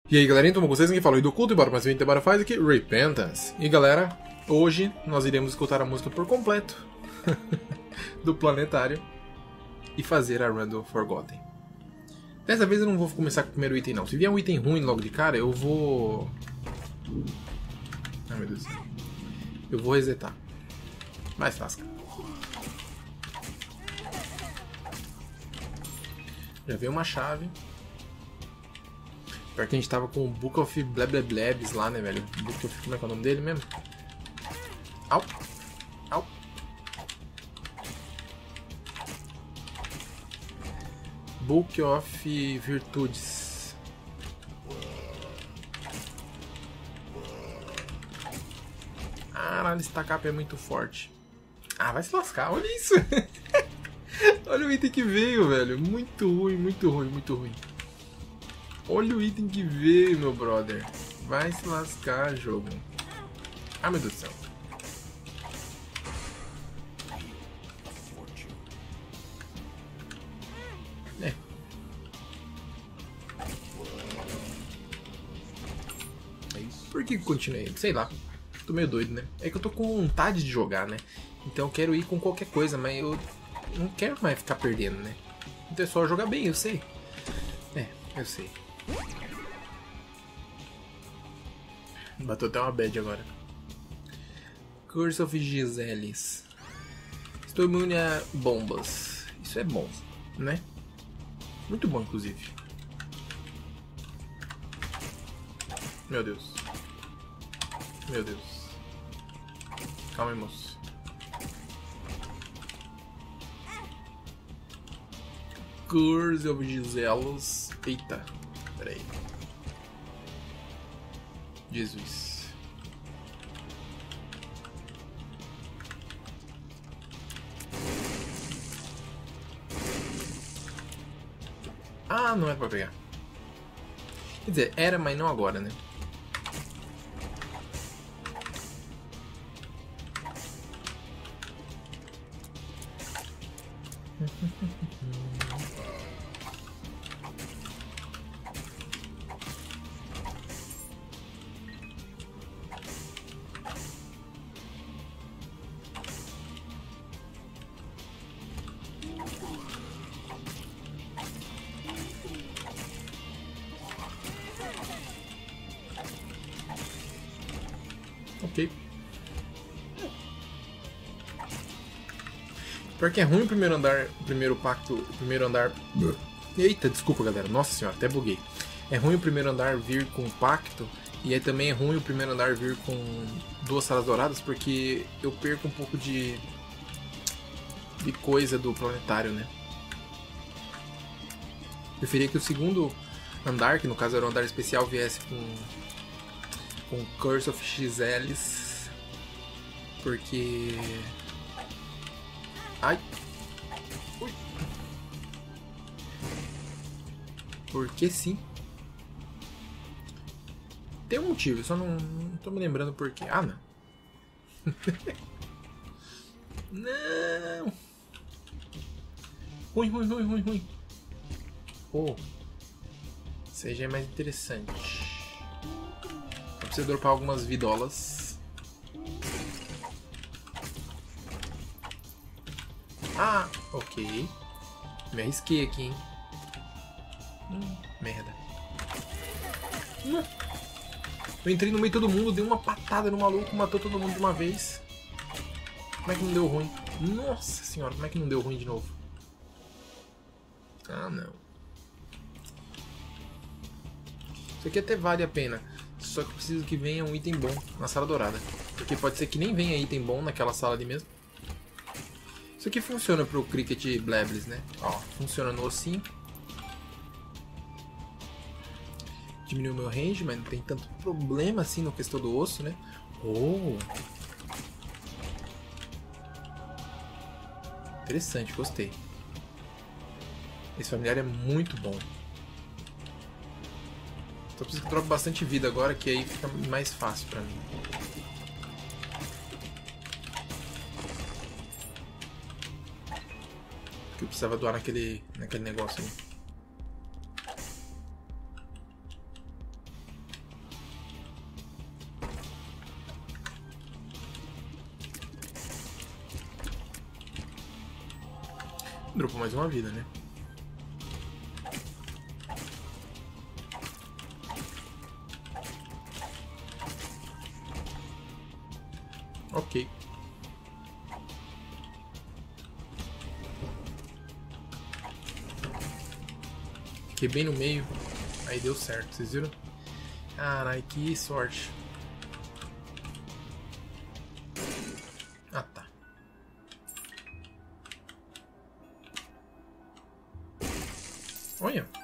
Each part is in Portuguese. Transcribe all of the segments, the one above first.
E aí galera, então com vocês quem fala do culto e bora mais um bora faz aqui, Repentance. E galera, hoje nós iremos escutar a música por completo do Planetário e fazer a run do Forgotten. Dessa vez eu não vou começar com o primeiro item não, se vier um item ruim logo de cara eu vou... Ai meu Deus, eu vou resetar. Mais fácil. Já veio uma chave. Pior que a gente tava com o Book of Blebleblebs lá, né, velho? Book of... Como é que é o nome dele mesmo? Au! Au! Book of Virtudes. Caralho, esse tacape é muito forte. Ah, vai se lascar, olha isso! Olha o item que veio, velho. Muito ruim, muito ruim, muito ruim. Olha o item que veio, meu brother. Vai se lascar, jogo. Ah, meu Deus do céu. É. Por que eu continuei? Sei lá. Tô meio doido, né? É que eu tô com vontade de jogar, né? Então eu quero ir com qualquer coisa, mas eu não quero mais ficar perdendo, né? Então é só jogar bem, eu sei. É, eu sei. Bateu até uma bad agora. Curse of Giselis. Estou imune a bombas. Isso é bom, né? Muito bom, inclusive. Meu Deus. Meu Deus. Calma aí, moço. Curse of Giselos. Eita. Pera aí. Jesus. Ah, não era pra pegar. Quer dizer, era, mas não agora, né? Ok. Pior que é ruim o primeiro andar, o primeiro pacto, o primeiro andar... Eita, desculpa galera, nossa senhora, até buguei. É ruim o primeiro andar vir com pacto, e aí também é ruim o primeiro andar vir com duas salas douradas, porque eu perco um pouco de coisa do planetário, né? Preferia que o segundo andar, que no caso era o andar especial, viesse com Curse of Giselis, porque... Ai! Ui. Porque sim. Tem um motivo, eu só não tô me lembrando porquê. Ah, não. Não! Ruim, ruim, ruim, ruim, ruim. Oh. Seja mais interessante. Eu preciso dropar algumas vidolas. Ah, ok. Me arrisquei aqui, hein. Merda. Eu entrei no meio de todo mundo, dei uma patada no maluco, matou todo mundo de uma vez. Como é que não deu ruim? Nossa senhora, como é que não deu ruim de novo? Ah, não. Isso aqui até vale a pena. Só que eu preciso que venha um item bom na sala dourada. Porque pode ser que nem venha item bom naquela sala ali mesmo. Isso aqui funciona pro Cricket Blebbles, né? Ó, funciona no ossinho. Diminuiu meu range, mas não tem tanto problema assim no questão do osso, né? Oh! Interessante, gostei. Esse familiar é muito bom. Só preciso que drope bastante vida agora, que aí fica mais fácil pra mim. Que eu precisava doar naquele negócio ali. Dropou mais uma vida, né? Ok. Fiquei bem no meio. Aí deu certo, vocês viram? Carai, que sorte. Ah, tá. Olha.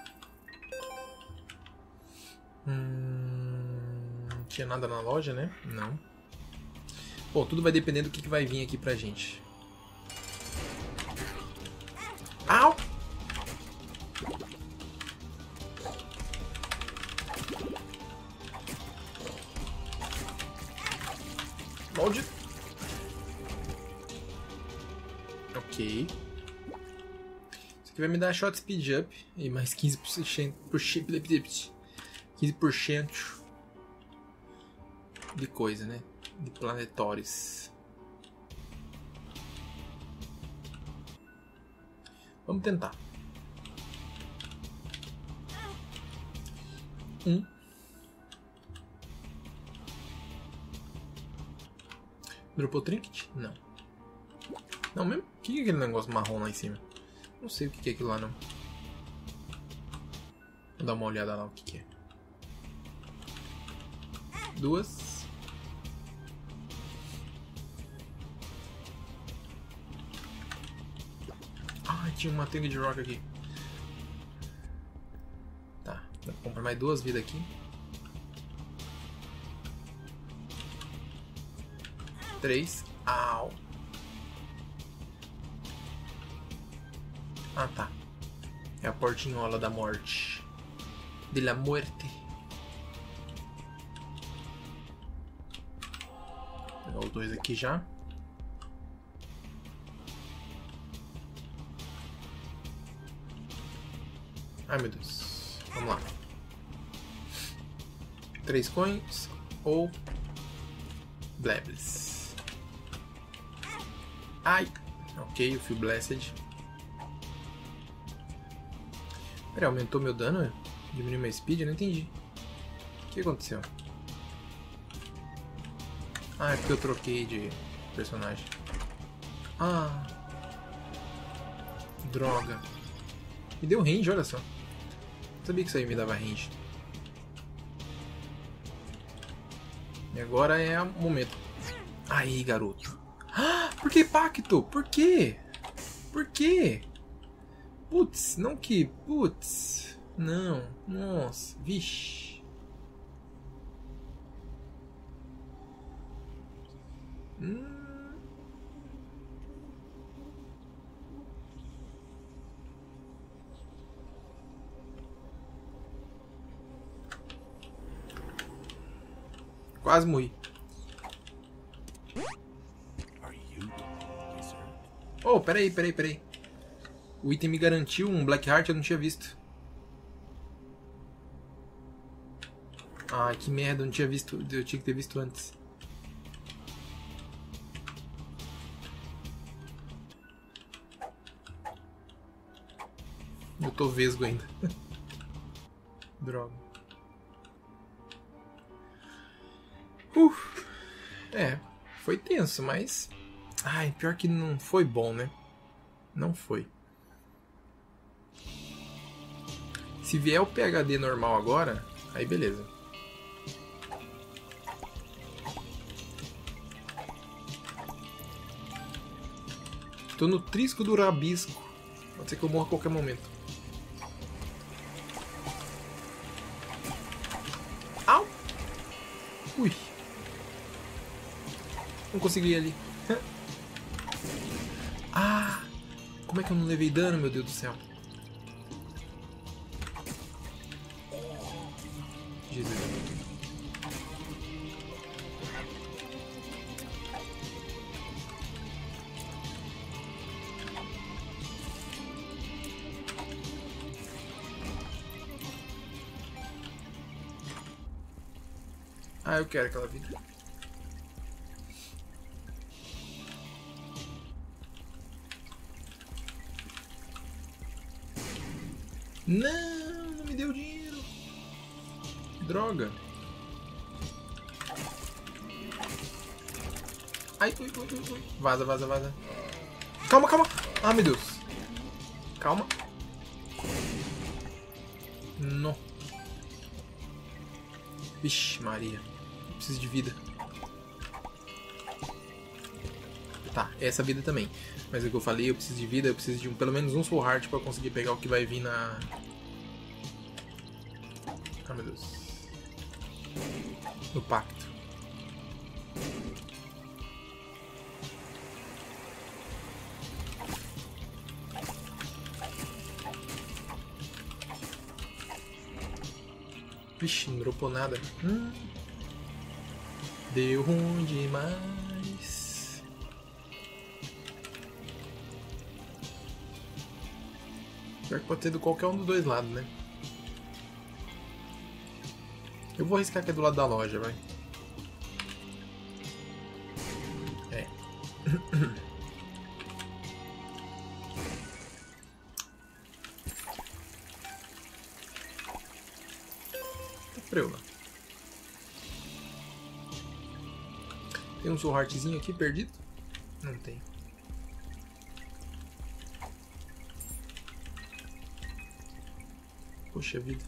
Não tinha nada na loja, né? Não. Bom, tudo vai depender do que vai vir aqui pra gente. Au! Maldito. Ok. Isso aqui vai me dar shot speed up e mais 15% 15% de coisa, né? De planetórios. Vamos tentar. Dropou trinket? Não. Não mesmo? O que é aquele negócio marrom lá em cima? Não sei o que é aquilo lá não. Vou dar uma olhada lá o que é. Duas. Ah, tinha uma tanga de rock aqui. Tá, vou comprar mais 2 vidas aqui. 3. Au. Ah, tá. É a portinhola da morte. De la muerte. Vou pegar os 2 aqui já. Ai, meu Deus. Vamos lá. 3 coins ou Blebbles. Ai! Ok, eu fui Blessed. Peraí, aumentou meu dano? Diminuiu meu speed? Eu não entendi. O que aconteceu? Ah, é porque eu troquei de personagem. Ah! Droga. Me deu range, olha só. Não sabia que isso aí me dava range. E agora é o momento. Aí, garoto. Ah, por que pacto? Por quê? Por quê? Putz, não que... Putz. Não. Nossa. Vixe. Quase morri. Oh, peraí. O item me garantiu um Black Heart, eu não tinha visto. Ai, que merda, eu não tinha visto. Eu tinha que ter visto antes. Eu tô vesgo ainda. Droga. É, foi tenso, mas... Ai, pior que não foi bom, né? Não foi. Se vier o PHD normal agora, aí beleza. Tô no trisco do rabisco. Pode ser que eu morra a qualquer momento. Au! Ui! Não consegui ir ali. Ah! Como é que eu não levei dano, meu Deus do céu? Jesus. Ah, eu quero aquela vida. Não, não me deu dinheiro. Droga. Ai, ui, ui, ui, ui. Vaza, vaza, vaza. Calma, calma. Ah, meu Deus. Calma. Não. Vixe, Maria. Eu preciso de vida. Tá, essa vida também. Mas é o que eu falei, eu preciso de vida, eu preciso de pelo menos um Soul Heart pra conseguir pegar o que vai vir na... Ah, meu Deus. No pacto. Vixe, não dropou nada. Deu ruim demais. Pior que pode ser do qualquer um dos dois lados, né? Eu vou arriscar que é do lado da loja, vai. É. Preula. Tem um Soul Heartzinho aqui perdido? Não tem. Poxa vida.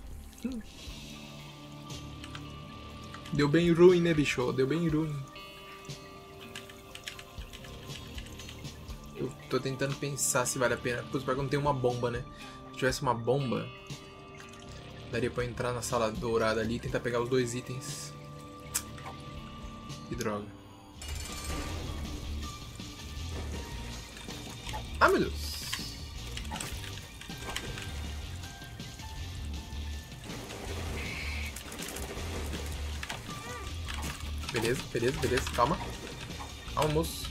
Deu bem ruim, né, bicho? Deu bem ruim. Eu tô tentando pensar se vale a pena. Porque não tem uma bomba, né? Se tivesse uma bomba, daria pra eu entrar na sala dourada ali e tentar pegar os 2 itens. Que droga. Ah, meu Deus. Beleza, beleza, beleza. Calma. Calma, moço.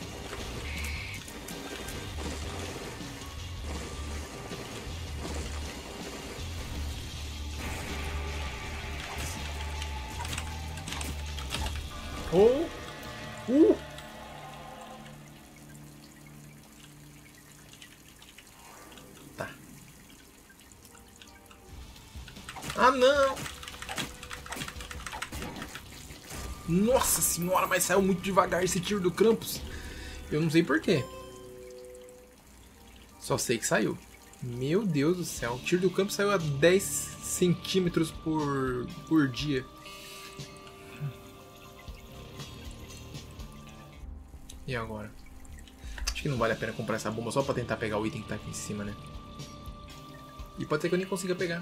Oh! Tá. Ah, não! Nossa senhora, mas saiu muito devagar esse tiro do Krampus. Eu não sei porquê. Só sei que saiu. Meu Deus do céu. O tiro do Krampus saiu a 10 centímetros por dia. E agora? Acho que não vale a pena comprar essa bomba só pra tentar pegar o item que tá aqui em cima, né? E pode ser que eu nem consiga pegar.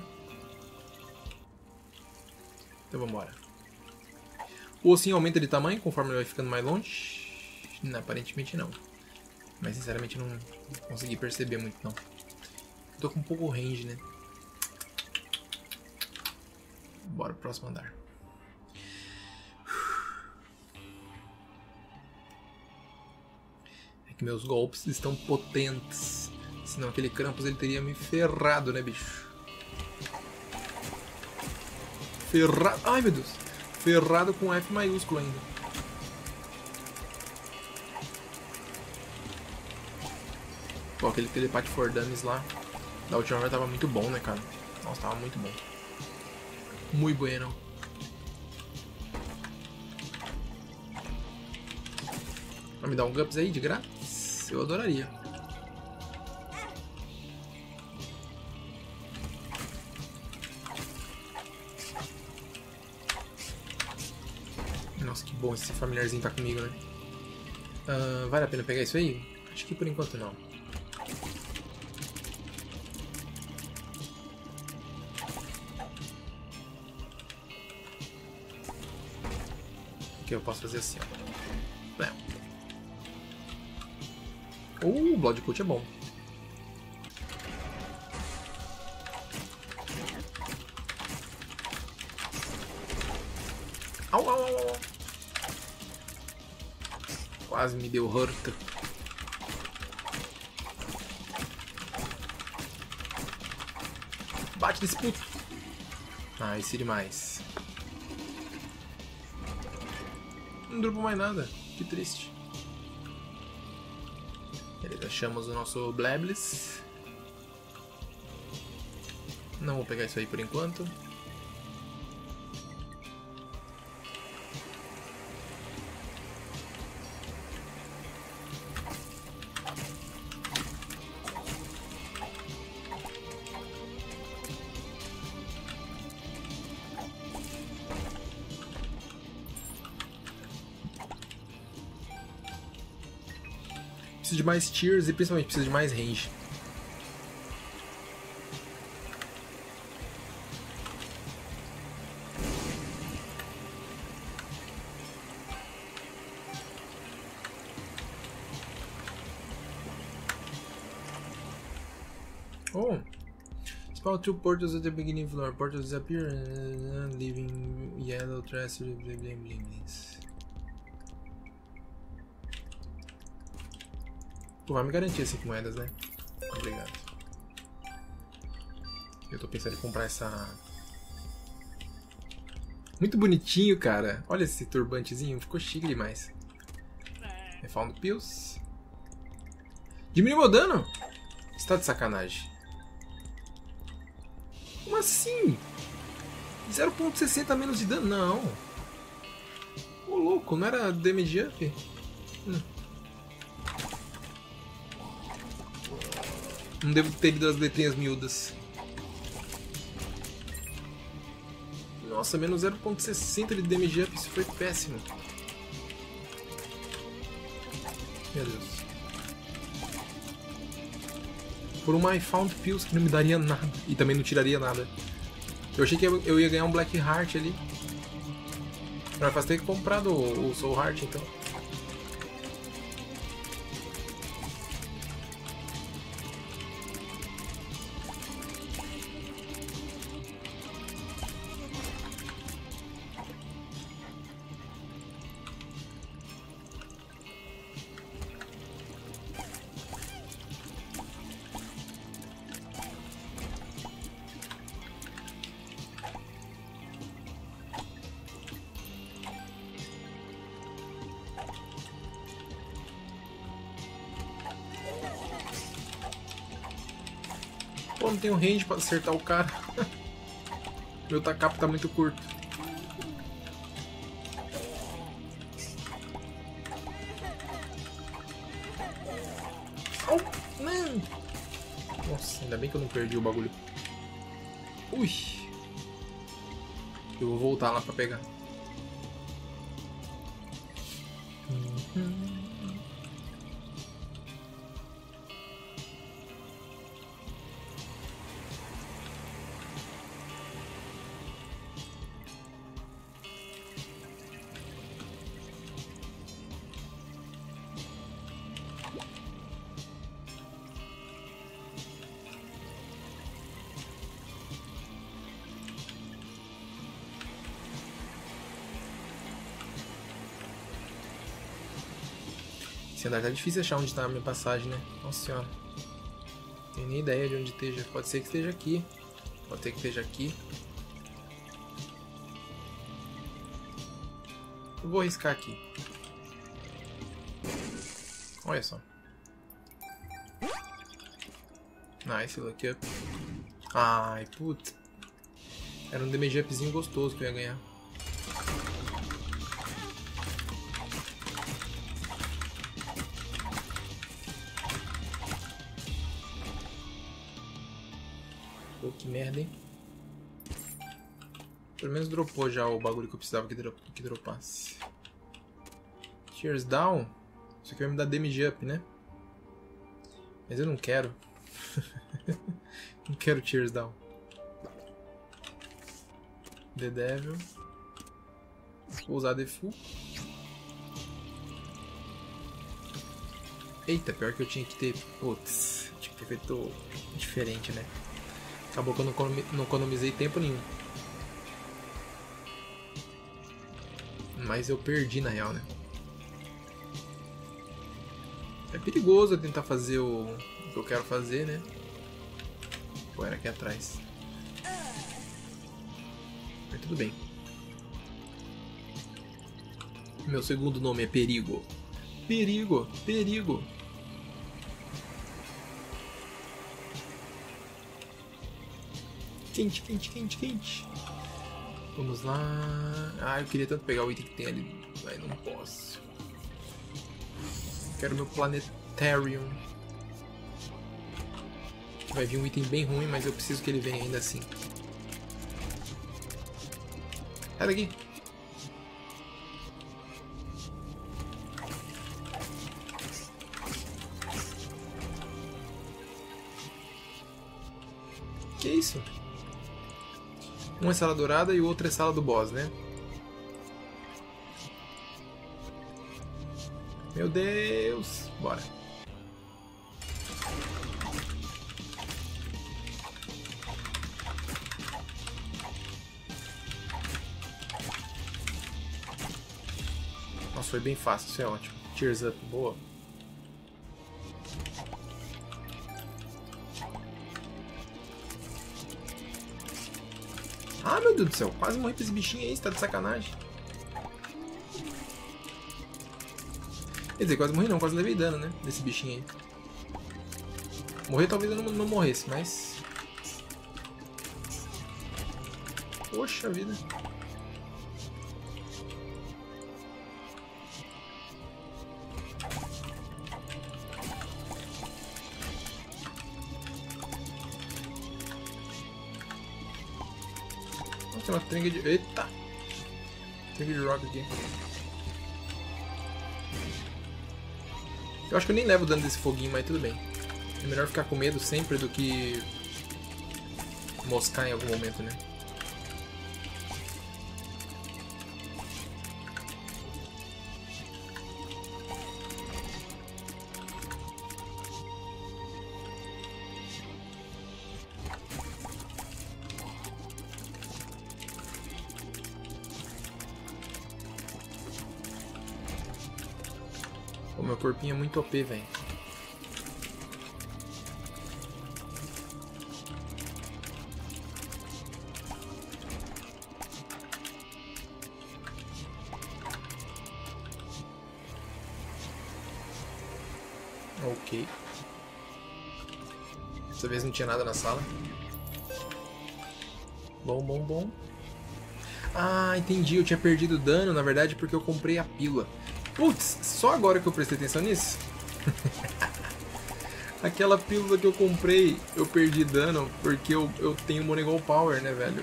Então vambora. O ossinho aumenta de tamanho conforme ele vai ficando mais longe? Não, aparentemente não. Mas sinceramente não consegui perceber muito não. Eu tô com um pouco range, né? Bora pro próximo andar. É que meus golpes estão potentes. Senão aquele Krampus ele teria me ferrado, né, bicho? Ferrado. Ai, meu Deus. Ferrado com F maiúsculo ainda. Pô, aquele telepate for dummies lá da última vez tava muito bom, né, cara? Nossa, tava muito bom. Muito bueno. Vai me dar um Gups aí de grátis? Eu adoraria. Nossa, que bom esse familiarzinho tá comigo, né? Vale a pena pegar isso aí? Acho que por enquanto não. Que eu posso fazer assim, ó. O Blood Coat é bom. Au, au, au, au. Quase me deu hurt. Bate nesse puto. Ah, esse demais. Não dropou mais nada. Que triste. Beleza, achamos o nosso Blablis. Não vou pegar isso aí por enquanto. Preciso de mais tiers e principalmente preciso de mais range. Oh! Spawn 2 portals at the beginning floor. Portals disappear, leaving yellow trash. Pô, vai me garantir 5 moedas, né? Obrigado. Eu tô pensando em comprar essa... Muito bonitinho, cara. Olha esse turbantezinho, ficou chique demais. I found pills. Diminuiu meu dano? Você tá de sacanagem. Como assim? 0.60 menos de dano? Não. Ô louco, não era damage up? Não devo ter lido as letrinhas miúdas. Nossa, menos 0.60 de damage up, isso foi péssimo. Meu Deus. Por uma I found pills que não me daria nada. E também não tiraria nada. Eu achei que eu ia ganhar um Black Heart ali. Mas faz ter comprado o Soul Heart então. Pô, não tenho range pra acertar o cara. Meu tacapo tá muito curto. Oh, não! Nossa, ainda bem que eu não perdi o bagulho. Ui! Eu vou voltar lá pra pegar. Esse andar tá difícil achar onde tá a minha passagem, né? Nossa senhora. Não tenho nem ideia de onde esteja. Pode ser que esteja aqui. Pode ser que esteja aqui. Eu vou arriscar aqui. Olha só. Nice, lucky up. Ai, putz. Era um damage upzinho gostoso que eu ia ganhar. Pô, que merda, hein? Pelo menos dropou já o bagulho que eu precisava que dropasse. Tears down? Isso aqui vai me dar damage up, né? Mas eu não quero. Não quero tears down. The Devil. Vou usar The Full. Eita, pior que eu tinha que ter... Putz, tinha que ter feito diferente, né? Acabou que eu não economizei tempo nenhum. Mas eu perdi na real, né? É perigoso eu tentar fazer o que eu quero fazer, né? Ou era aqui atrás. Mas tudo bem. Meu segundo nome é Perigo. Perigo, perigo. Quente, quente, quente, quente. Vamos lá. Ah, eu queria tanto pegar o item que tem ali, mas não posso. Quero meu Planetarium. Vai vir um item bem ruim, mas eu preciso que ele venha ainda assim. Sai daqui. Que isso? Um é sala dourada e o outro é sala do boss, né? Meu Deus! Bora. Nossa, foi bem fácil, isso é ótimo. Tears up, boa. Ah, meu Deus do céu, quase morri pra esse bichinho aí, você tá de sacanagem. Quer dizer, quase morri não, quase levei dano, né, desse bichinho aí. Morrer talvez eu não morresse, mas... Poxa vida. Tem uma tringa de... Eita! Tringa de rock aqui. Eu acho que eu nem levo dano desse foguinho, mas tudo bem. É melhor ficar com medo sempre do que... moscar em algum momento, né? O meu corpinho é muito OP, velho. Ok. Dessa vez não tinha nada na sala. Bom, bom, bom. Ah, entendi. Eu tinha perdido dano, na verdade, porque eu comprei a pílula. Putz, só agora que eu prestei atenção nisso. Aquela pílula que eu comprei, eu perdi dano porque eu tenho Moneygol Power, né, velho?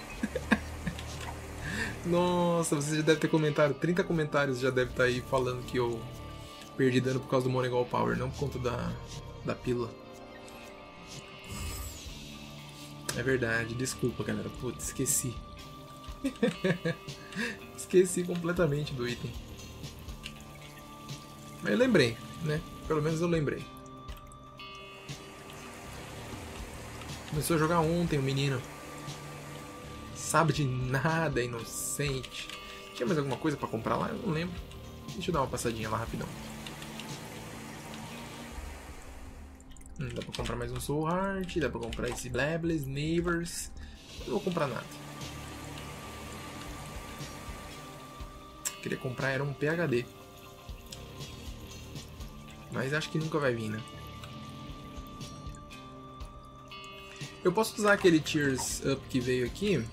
Nossa, você já deve ter comentado. 30 comentários já deve estar aí falando que eu perdi dano por causa do Moneygol Power, não por conta da pílula. É verdade, desculpa, galera. Putz, esqueci. Esqueci completamente do item. Mas eu lembrei, né? Pelo menos eu lembrei. Começou a jogar ontem o menino. Sabe de nada, inocente. Tinha mais alguma coisa pra comprar lá? Eu não lembro. Deixa eu dar uma passadinha lá rapidão. Dá pra comprar mais um Soul Heart. Dá pra comprar esse Blabless, Neighbors. Eu não vou comprar nada. Queria comprar era um PhD. Mas acho que nunca vai vir, né? Eu posso usar aquele Tears Up que veio aqui.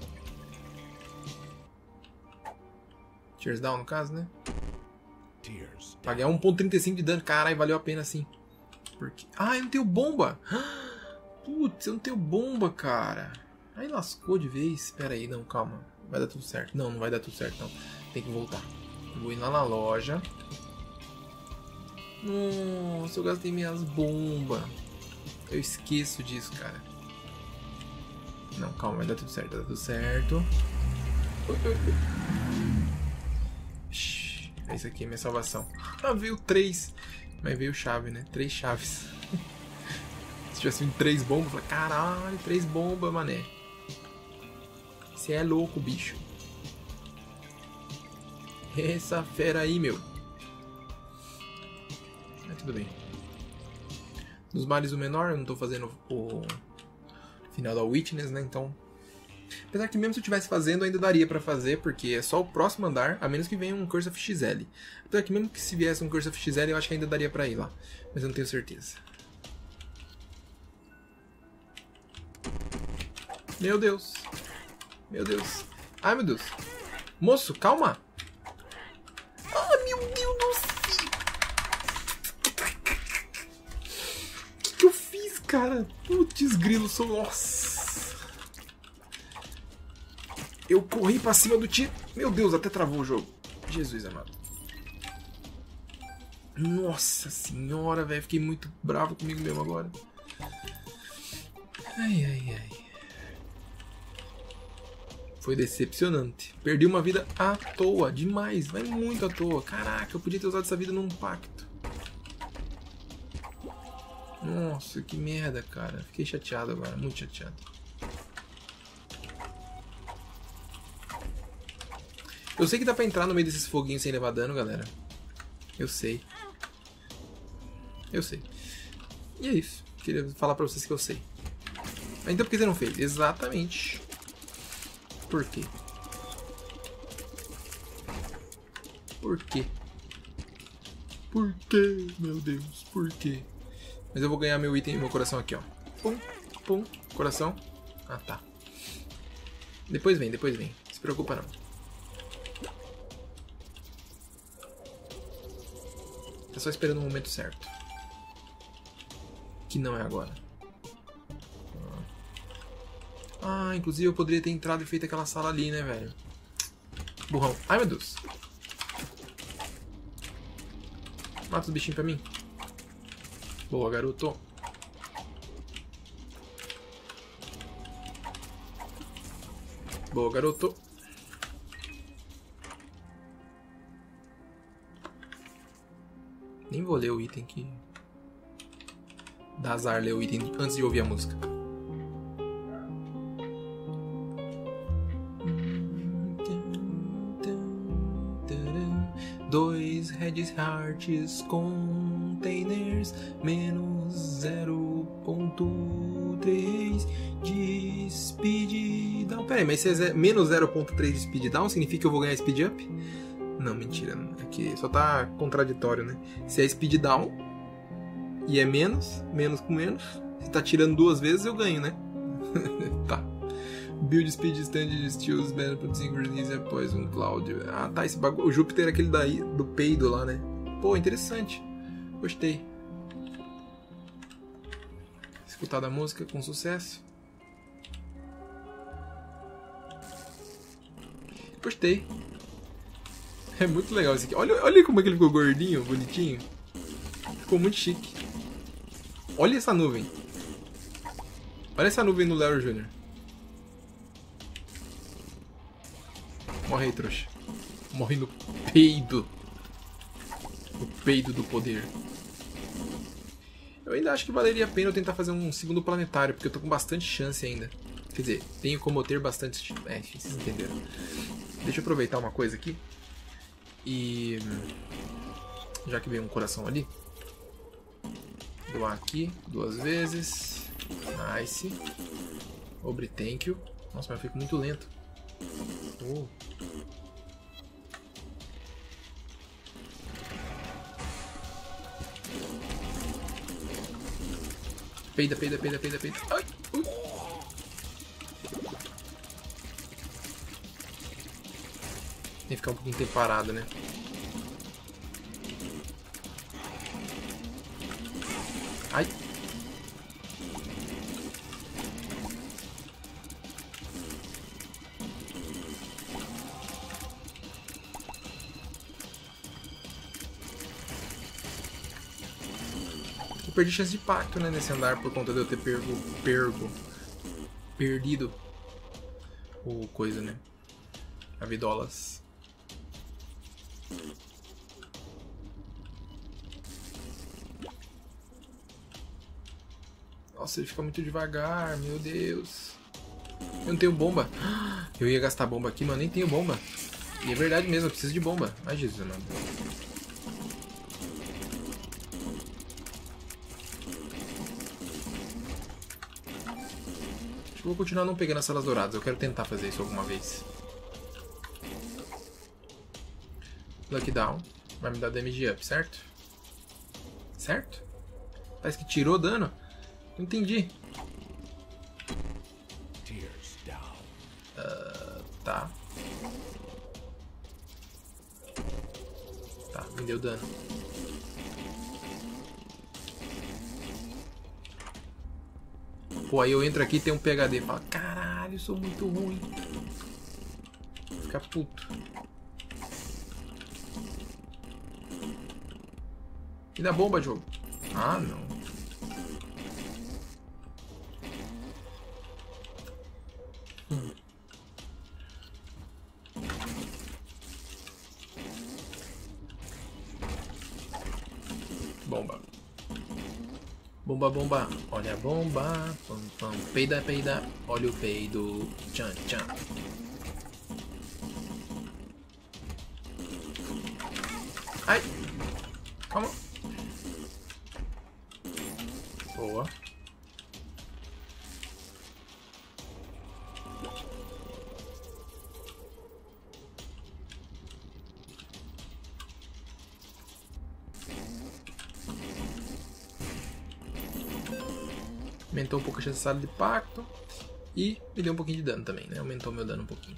Tears Down, no caso, né? Paguei 1.35 de dano. Caralho, valeu a pena sim. Porque... Ah, eu não tenho bomba! Putz, eu não tenho bomba, cara. Aí lascou de vez. Espera aí, não, calma. Vai dar tudo certo. Não, não vai dar tudo certo, não. Tem que voltar. Eu vou ir lá na loja. Nossa, eu gastei minhas bombas. Eu esqueço disso, cara. Não, calma, vai dar tudo certo, vai dar tudo certo. Esse aqui é minha salvação. Ah, veio 3. Mas veio chave, né? 3 chaves. Se tivesse vindo 3 bombas, eu falei, caralho, 3 bombas, mané. Você é louco, bicho. Essa fera aí, meu. Mas tudo bem. Dos males o menor, eu não tô fazendo o final da Witness, né? Então... Apesar que mesmo se eu estivesse fazendo, ainda daria pra fazer, porque é só o próximo andar, a menos que venha um Curse of XL. Apesar que mesmo que se viesse um Curse of XL, eu acho que ainda daria pra ir lá. Mas eu não tenho certeza. Meu Deus. Meu Deus. Ai, meu Deus. Moço, calma. Ah, meu Deus do céu. O que eu fiz, cara? Putz, grilo, sou... Nossa. Eu corri pra cima do tiro. Meu Deus, até travou o jogo. Jesus amado. Nossa senhora, velho. Fiquei muito bravo comigo mesmo agora. Ai, ai, ai. Foi decepcionante. Perdi uma vida à toa. Demais. Vai muito à toa. Caraca, eu podia ter usado essa vida num pacto. Nossa, que merda, cara. Fiquei chateado agora. Muito chateado. Eu sei que dá pra entrar no meio desses foguinhos sem levar dano, galera. Eu sei. Eu sei. E é isso. Queria falar pra vocês que eu sei. Então por que você não fez? Exatamente. Por quê? Por quê? Por quê? Meu Deus, por quê? Mas eu vou ganhar meu item e meu coração aqui, ó. Pum, pum, coração. Ah, tá. Depois vem, depois vem. Não se preocupa não. Tá só esperando o momento certo. Que não é agora. Ah, inclusive eu poderia ter entrado e feito aquela sala ali, né, velho? Burrão. Ai, meu Deus. Mata os bichinhos pra mim. Boa, garoto. Boa, garoto. Nem vou ler o item que... Dá azar ler o item antes de ouvir a música. Dois Red Hearts Containers menos 0.3 de Speed Down. Pera aí, mas se é menos 0.3 de Speed Down, significa que eu vou ganhar Speed Up? Não, mentira. Aqui só tá contraditório, né? Se é Speed Down e é menos com menos, se tá tirando duas vezes, eu ganho, né? Tá. Build Speed Stand Steals Better Release após um Cloud. Ah, tá, esse bagulho. O Júpiter é aquele daí, do peido lá, né? Pô, interessante. Gostei. Escutada a música com sucesso. Gostei. É muito legal esse aqui. Olha como é que ele ficou gordinho, bonitinho. Ficou muito chique. Olha essa nuvem. Olha essa nuvem no Larry Jr. Morre aí, trouxa. Morre no peido. No peido do poder. Eu ainda acho que valeria a pena eu tentar fazer um segundo planetário, porque eu tô com bastante chance ainda. Quer dizer, tenho como ter bastante... É, vocês entenderam. Deixa eu aproveitar uma coisa aqui. E... já que veio um coração ali. Doar aqui 2 vezes. Nice. Obre, thank you. Nossa, mas eu fico muito lento. Peida, peida, peida, peida, peida. Ai! Tem que ficar um pouquinho tempo parado, né? Ai! Eu perdi chance de pacto, né, nesse andar por conta de eu ter perdido o coisa, né? A vidolas. Nossa, ele fica muito devagar, meu Deus. Eu não tenho bomba. Eu ia gastar bomba aqui, mas eu nem tenho bomba. E é verdade mesmo, eu preciso de bomba. Ai, Jesus, mano. Acho que eu vou continuar não pegando as salas douradas. Eu quero tentar fazer isso alguma vez. Lucky Down. Vai me dar damage up, certo? Certo? Parece que tirou dano. Não entendi. Tears Me deu dano. Pô, aí eu entro aqui e tem um PHD e falo, caralho, eu sou muito ruim. Fica puto. E dá bomba, jogo? Ah, não. Bomba. Bomba, bomba. Olha a bomba. Pam, pam. Peida, peida. Olha o peido. Tchan, tchan. Ai. Calma. Boa. Aumentou um pouco a chance de sala de pacto. E me deu um pouquinho de dano também, né? Aumentou meu dano um pouquinho.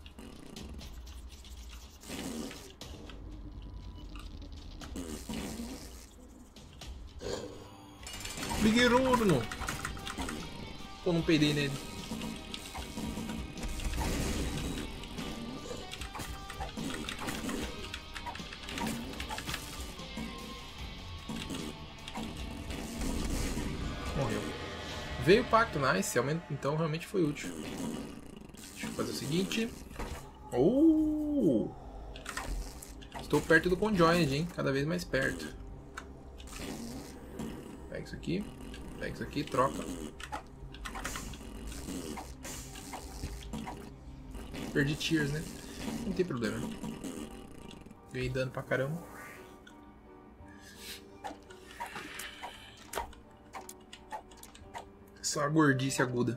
Bigueruno! Pô, não peidei nele. Morreu. Veio o pacto, nice. Então realmente foi útil. Deixa eu fazer o seguinte. Estou perto do Conjoined, hein? Cada vez mais perto. Pega isso aqui, troca. Perdi tears, né? Não tem problema. Ganhei dano pra caramba. Só a gordice aguda.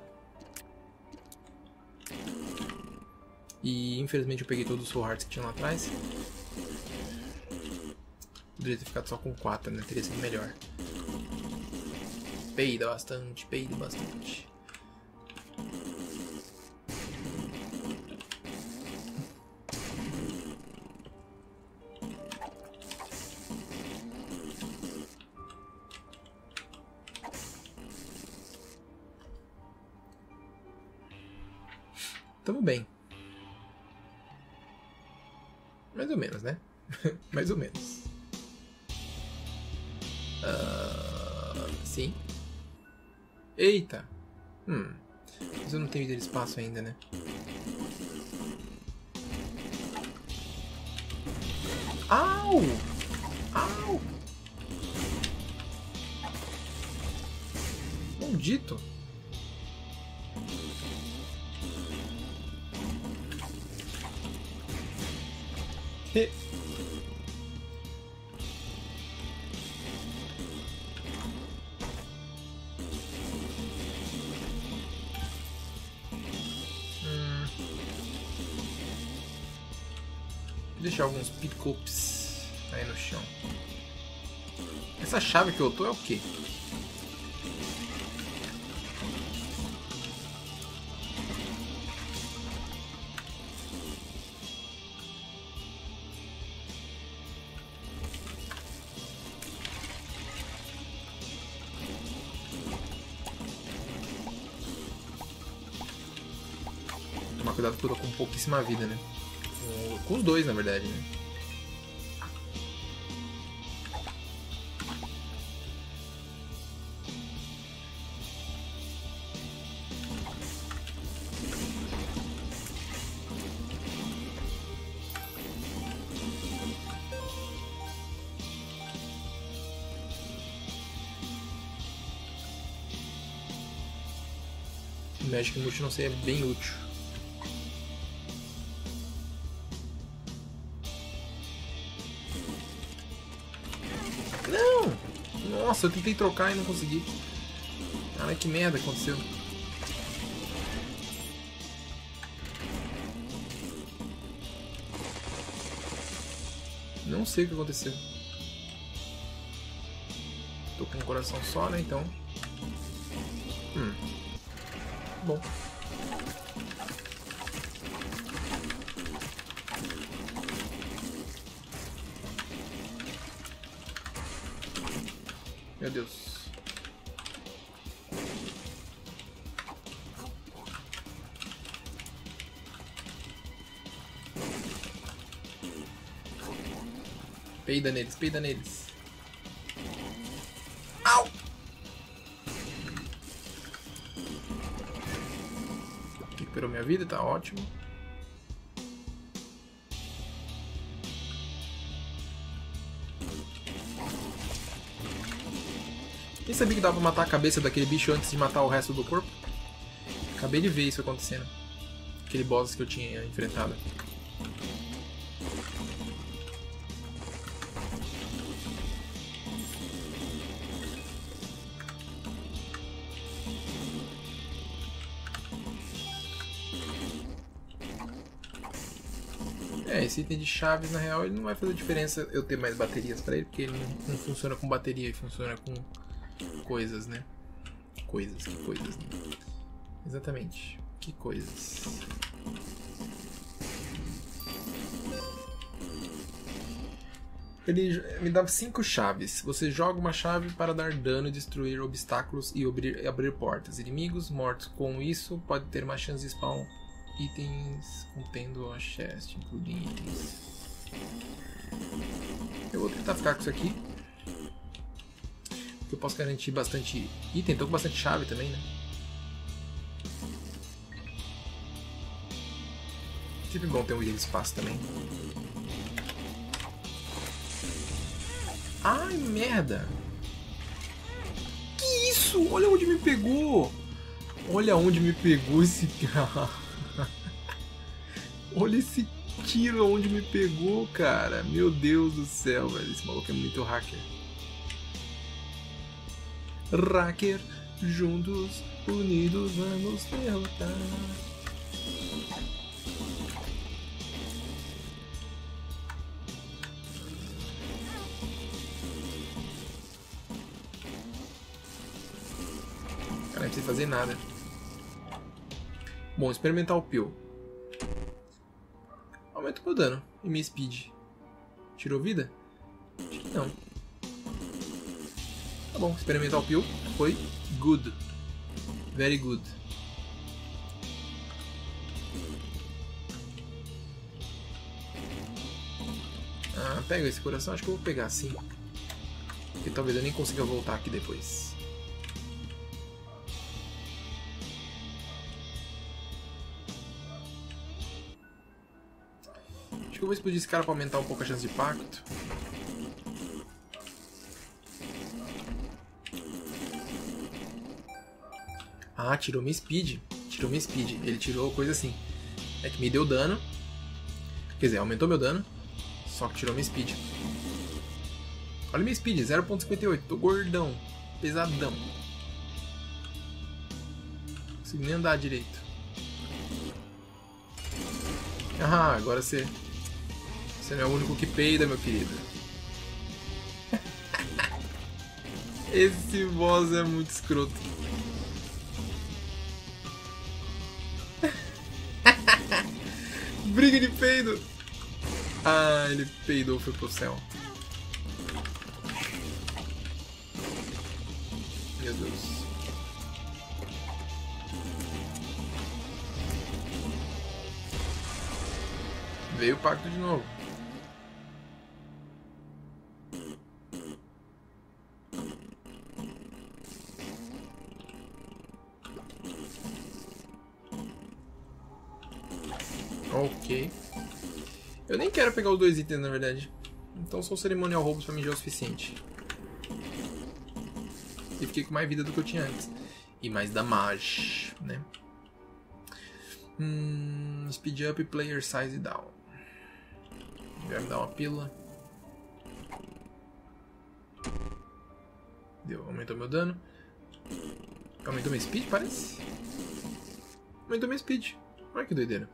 E infelizmente eu peguei todos os Soul Hearts que tinham lá atrás. Poderia ter ficado só com 4, né? Teria sido melhor. Peida bastante, peida bastante. Tamo bem. Mais ou menos, né? Mais ou menos. Sim. Eita! Mas eu não tenho ido de espaço ainda, né? Au! Au! Maldito! Vou deixar alguns pickups aí no chão. Essa chave que eu tô é o quê? Tomar cuidado que eu tô com pouquíssima vida, né? Com os dois, na verdade, né? O Magic Multi não sei, é bem útil. Nossa, eu tentei trocar e não consegui. Cara, que merda aconteceu. Não sei o que aconteceu. Tô com um coração só, né? Então. Bom. Meu Deus. Peida neles, peida neles. Au! Recuperou minha vida, tá ótimo. Nem sabia que dava pra matar a cabeça daquele bicho antes de matar o resto do corpo. Acabei de ver isso acontecendo. Aquele boss que eu tinha enfrentado. Esse item de chaves, na real, ele não vai fazer diferença eu ter mais baterias pra ele, porque ele não funciona com bateria, ele funciona com coisas, né? Coisas, que coisas, né? Exatamente, que coisas. Ele me dá 5 chaves. Você joga uma chave para dar dano, destruir obstáculos e abrir portas. Inimigos mortos com isso pode ter uma chance de spawn itens contendo a chest, incluindo itens. Eu vou tentar ficar com isso aqui, porque eu posso garantir bastante item. Tô com bastante chave também, né? Sempre bom ter um item de espaço também. Ai, merda! Que isso? Olha onde me pegou! Olha onde me pegou esse cara! Olha esse tiro onde me pegou, cara! Meu Deus do céu, velho! Esse maluco é muito hacker. Hacker, juntos, unidos, vamos derrotar. Cara, não precisa fazer nada. Bom, experimentar o Peel. Aumenta o meu dano e minha speed. Tirou vida? Acho que não. Tá bom, experimentar o Peel foi good. Very good. Ah, pega esse coração, acho que eu vou pegar sim. Porque talvez eu nem consiga voltar aqui depois. Acho que eu vou explodir esse cara pra aumentar um pouco a chance de impacto. Ah, tirou minha speed. Tirou minha speed. Ele tirou coisa assim. É que me deu dano. Quer dizer, aumentou meu dano. Só que tirou minha speed. Olha minha speed, 0.58. Tô gordão. Pesadão. Não consigo nem andar direito. Ah, agora você... Você não é o único que peida, meu querido. Esse boss é muito escroto. Briga de peido. Ah, ele peidou, foi pro céu. Meu Deus. Veio o pacto de novo. Ok. Eu nem quero pegar os 2 itens, na verdade. Então só o Ceremonial Roubos pra mim já é o suficiente. E fiquei com mais vida do que eu tinha antes. E mais damage, né? Speed up, player size down. Vai me dar uma pílula. Deu, aumentou meu dano. Aumentou minha speed, parece? Aumentou minha speed. Olha que doideira.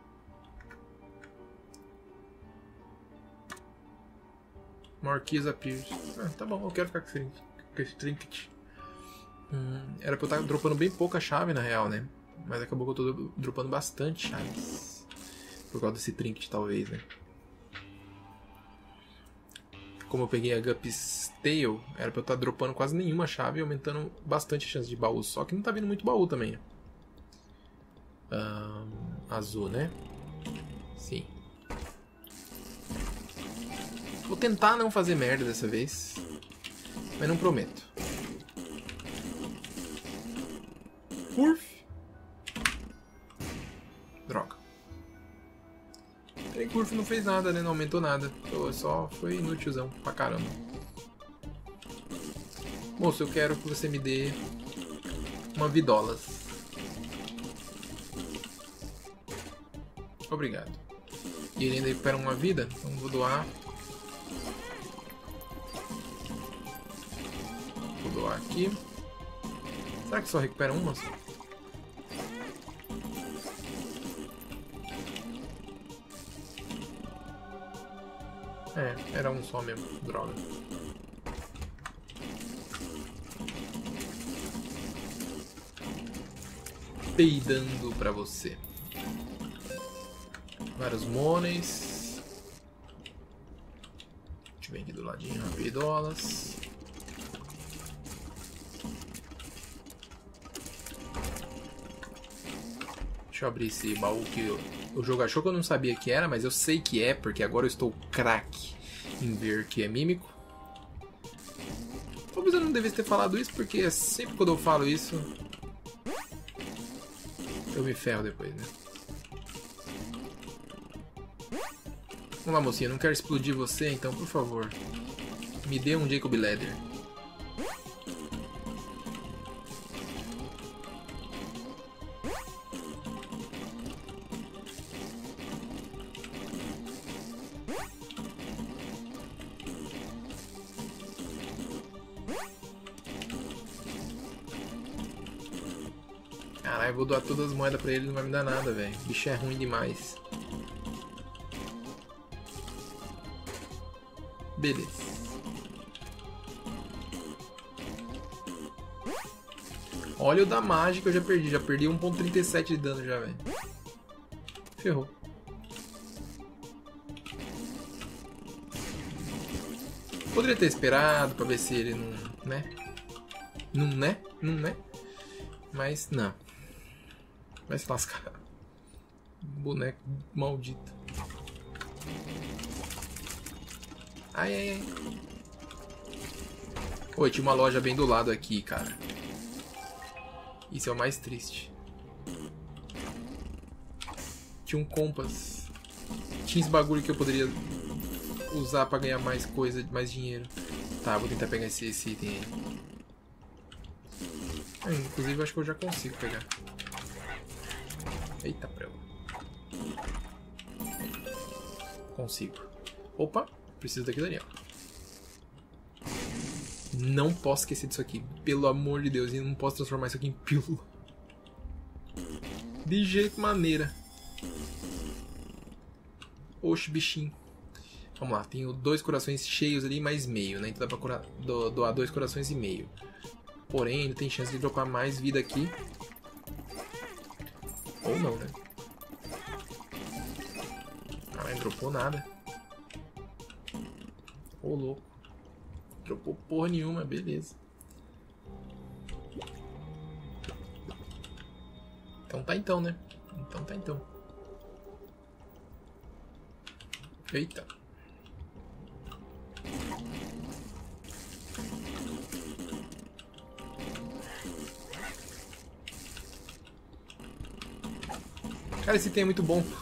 More keys appears. Ah, tá bom, eu quero ficar com esse trinket. Era pra eu estar dropando bem pouca chave na real, né? Mas acabou que eu tô dropando bastante chaves. Por causa desse trinket, talvez, né? como eu peguei a Guppy's Tail, era pra eu estar dropando quase nenhuma chave e aumentando bastante a chance de baú. Só que não tá vindo muito baú também. Azul, né? Sim. Vou tentar não fazer merda dessa vez, mas não prometo. Urf. Droga. Peraí que o Urf não fez nada, né? Não aumentou nada. Só foi inútilzão pra caramba. Moço, eu quero que você me dê uma vidolas. Obrigado. E ele ainda recupera uma vida, então vou doar. Vou doar aqui. Será que só recupera uma? É, era um só mesmo. Droga. Peidando pra você. Vários mones. Deixa eu ver aqui do ladinho. Rapidolas. Deixa eu abrir esse baú que o jogo achou que eu não sabia que era, mas eu sei que é, porque agora eu estou craque em ver que é mímico. Talvez eu não devesse ter falado isso, porque sempre quando eu falo isso, eu me ferro depois, né? Vamos lá, mocinha, não quero explodir você, então, por favor, me dê um Jacob Leather. Caralho, eu vou doar todas as moedas pra ele, não vai me dar nada, velho. O bicho é ruim demais. Beleza. Olha o da mágica, eu já perdi. Já perdi 1.37 de dano já, velho. Ferrou. Poderia ter esperado pra ver se ele não... né? Não, né? Não, né? Mas, não. Vai se lascar. Boneco maldito. Ai, ai, ai. Oi, tinha uma loja bem do lado aqui, cara. Isso é o mais triste. Tinha um compas. Tinha esse bagulho que eu poderia usar pra ganhar mais coisa, mais dinheiro. Tá, vou tentar pegar esse item aí. Inclusive, eu acho que eu já consigo pegar. Eita, prego. Consigo. Opa, preciso daquilo ali, ó. Não posso esquecer disso aqui. Pelo amor de Deus, eu não posso transformar isso aqui em pílula. De jeito maneira. Oxe, bichinho. Vamos lá, tenho 2 corações cheios ali, mais meio, né? Então dá pra doar 2 corações e meio. Porém, ainda tem chance de dropar mais vida aqui. Ou não, né? Caralho, não dropou nada. Ô, louco. Dropou porra nenhuma, beleza. Então tá então, né? Então tá então. Eita. Cara, esse item é muito bom.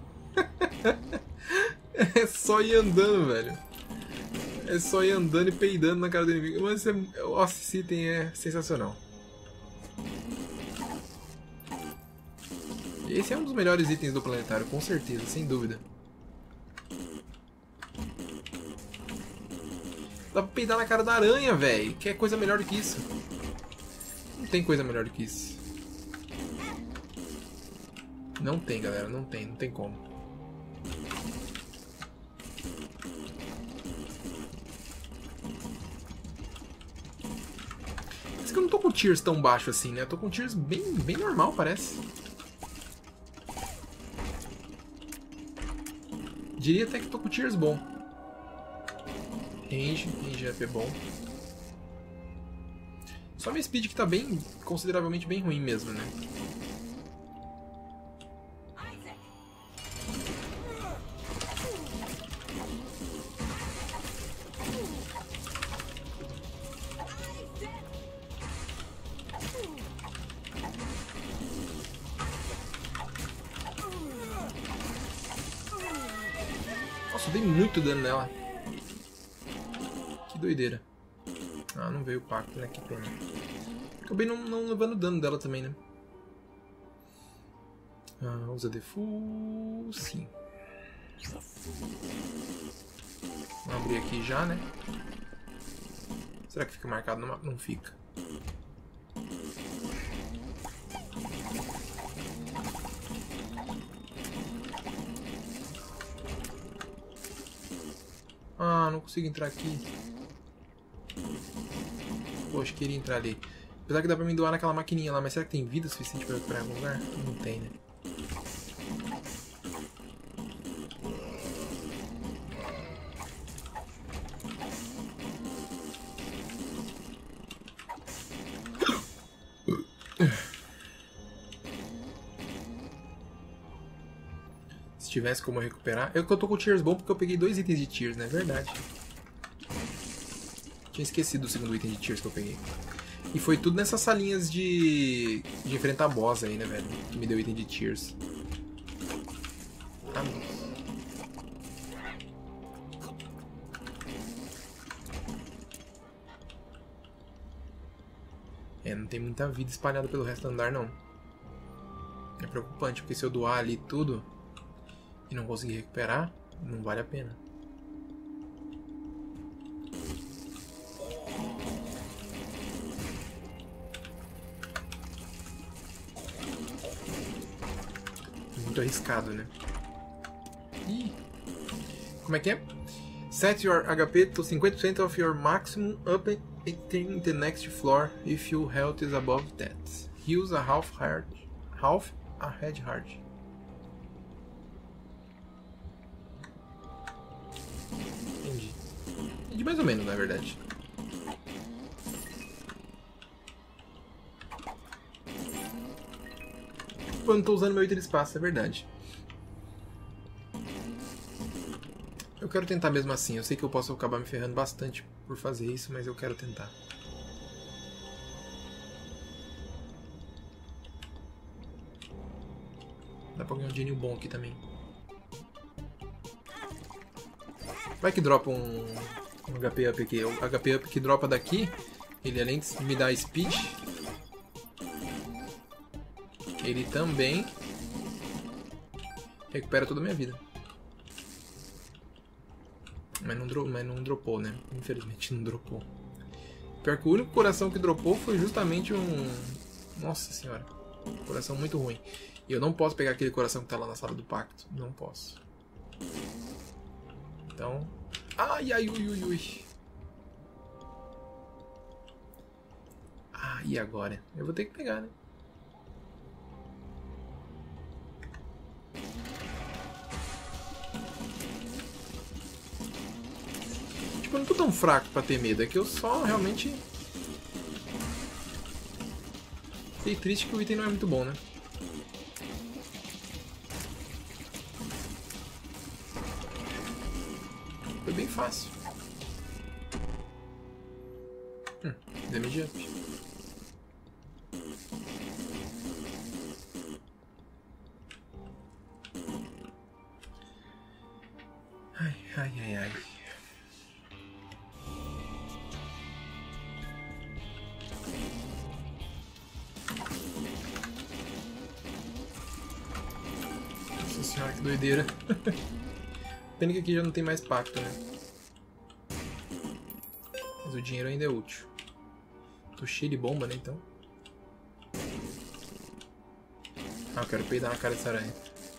É só ir andando, velho. É só ir andando e peidando na cara do inimigo. Mas nossa, esse item é sensacional. Esse é um dos melhores itens do planetário, com certeza, sem dúvida. Dá pra peidar na cara da aranha, velho. Que é coisa melhor do que isso? Não tem coisa melhor do que isso. Não tem, galera. Não tem como. Mas que eu não tô com tiers tão baixo assim, né? Eu tô com tiers bem normal, parece. Diria até que tô com tiers bom. Range up é bom. Só minha speed que tá bem, consideravelmente bem ruim mesmo, né? Nossa, eu dei muito dano nela. Que doideira. Ah, não veio o pacto, né? Que pena. Acabei não levando dano dela também, né? Ah, usa default... Sim. Vamos abrir aqui já, né? Será que fica marcado no mapa? Não fica. Ah, não consigo entrar aqui. Poxa, queria entrar ali. Apesar que dá pra me doar naquela maquininha lá, mas será que tem vida suficiente pra eu recuperar em algum lugar? Não tem, né? Se tivesse como recuperar... Eu tô com tears bom porque eu peguei 2 itens de tears, né? Verdade. Tinha esquecido o segundo item de tears que eu peguei. E foi tudo nessas salinhas de enfrentar boss aí, né, velho? Que me deu item de tears. Ah, não. Não tem muita vida espalhada pelo resto do andar, não. É preocupante, porque se eu doar ali tudo e não conseguir recuperar, não vale a pena. Muito arriscado, né? Ih. Como é que é? Set your HP to 50% of your maximum up in the next floor if your health is above that. Use a half a head heart. Entendi. Entendi mais ou menos, na verdade. Eu não tô usando meu item de espaço, é verdade. Eu quero tentar mesmo assim. Eu sei que eu posso acabar me ferrando bastante por fazer isso, mas eu quero tentar. Dá pra ganhar um dinheirinho bom aqui também. Vai que dropa um HP up aqui. O HP up que dropa daqui, ele além de me dar speed, ele também recupera toda a minha vida. Mas não dropou, né? Infelizmente não dropou. Pior que o único coração que dropou foi justamente um... Nossa senhora. Coração muito ruim. E eu não posso pegar aquele coração que tá lá na sala do pacto. Não posso. Então... Ai, ai, ui, ui, ui. Ah, e agora? Eu vou ter que pegar, né? Tipo, eu não tô tão fraco pra ter medo. É que eu só realmente... Fiquei triste que o item não é muito bom, né? Foi bem fácil. Damage up. Ai, ai, ai, ai. Nossa senhora, que doideira. Pena que aqui já não tem mais pacto, né? Mas o dinheiro ainda é útil. Tô cheio de bomba, né, então? Ah, eu quero peidar na cara dessa aranha.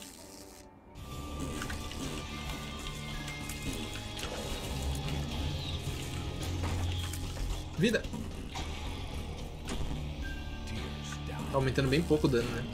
Vida! Tá aumentando bem pouco o dano, né?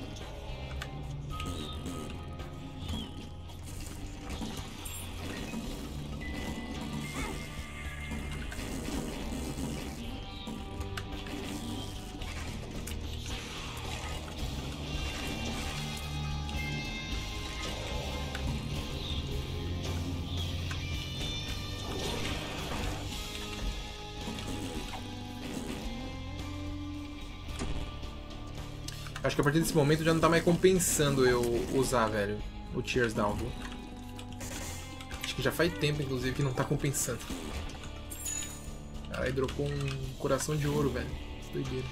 Acho que a partir desse momento já não tá mais compensando eu usar, velho, o Tears Down, viu? Acho que já faz tempo, inclusive, que não tá compensando. Caralho, dropou um coração de ouro, velho. Doideira.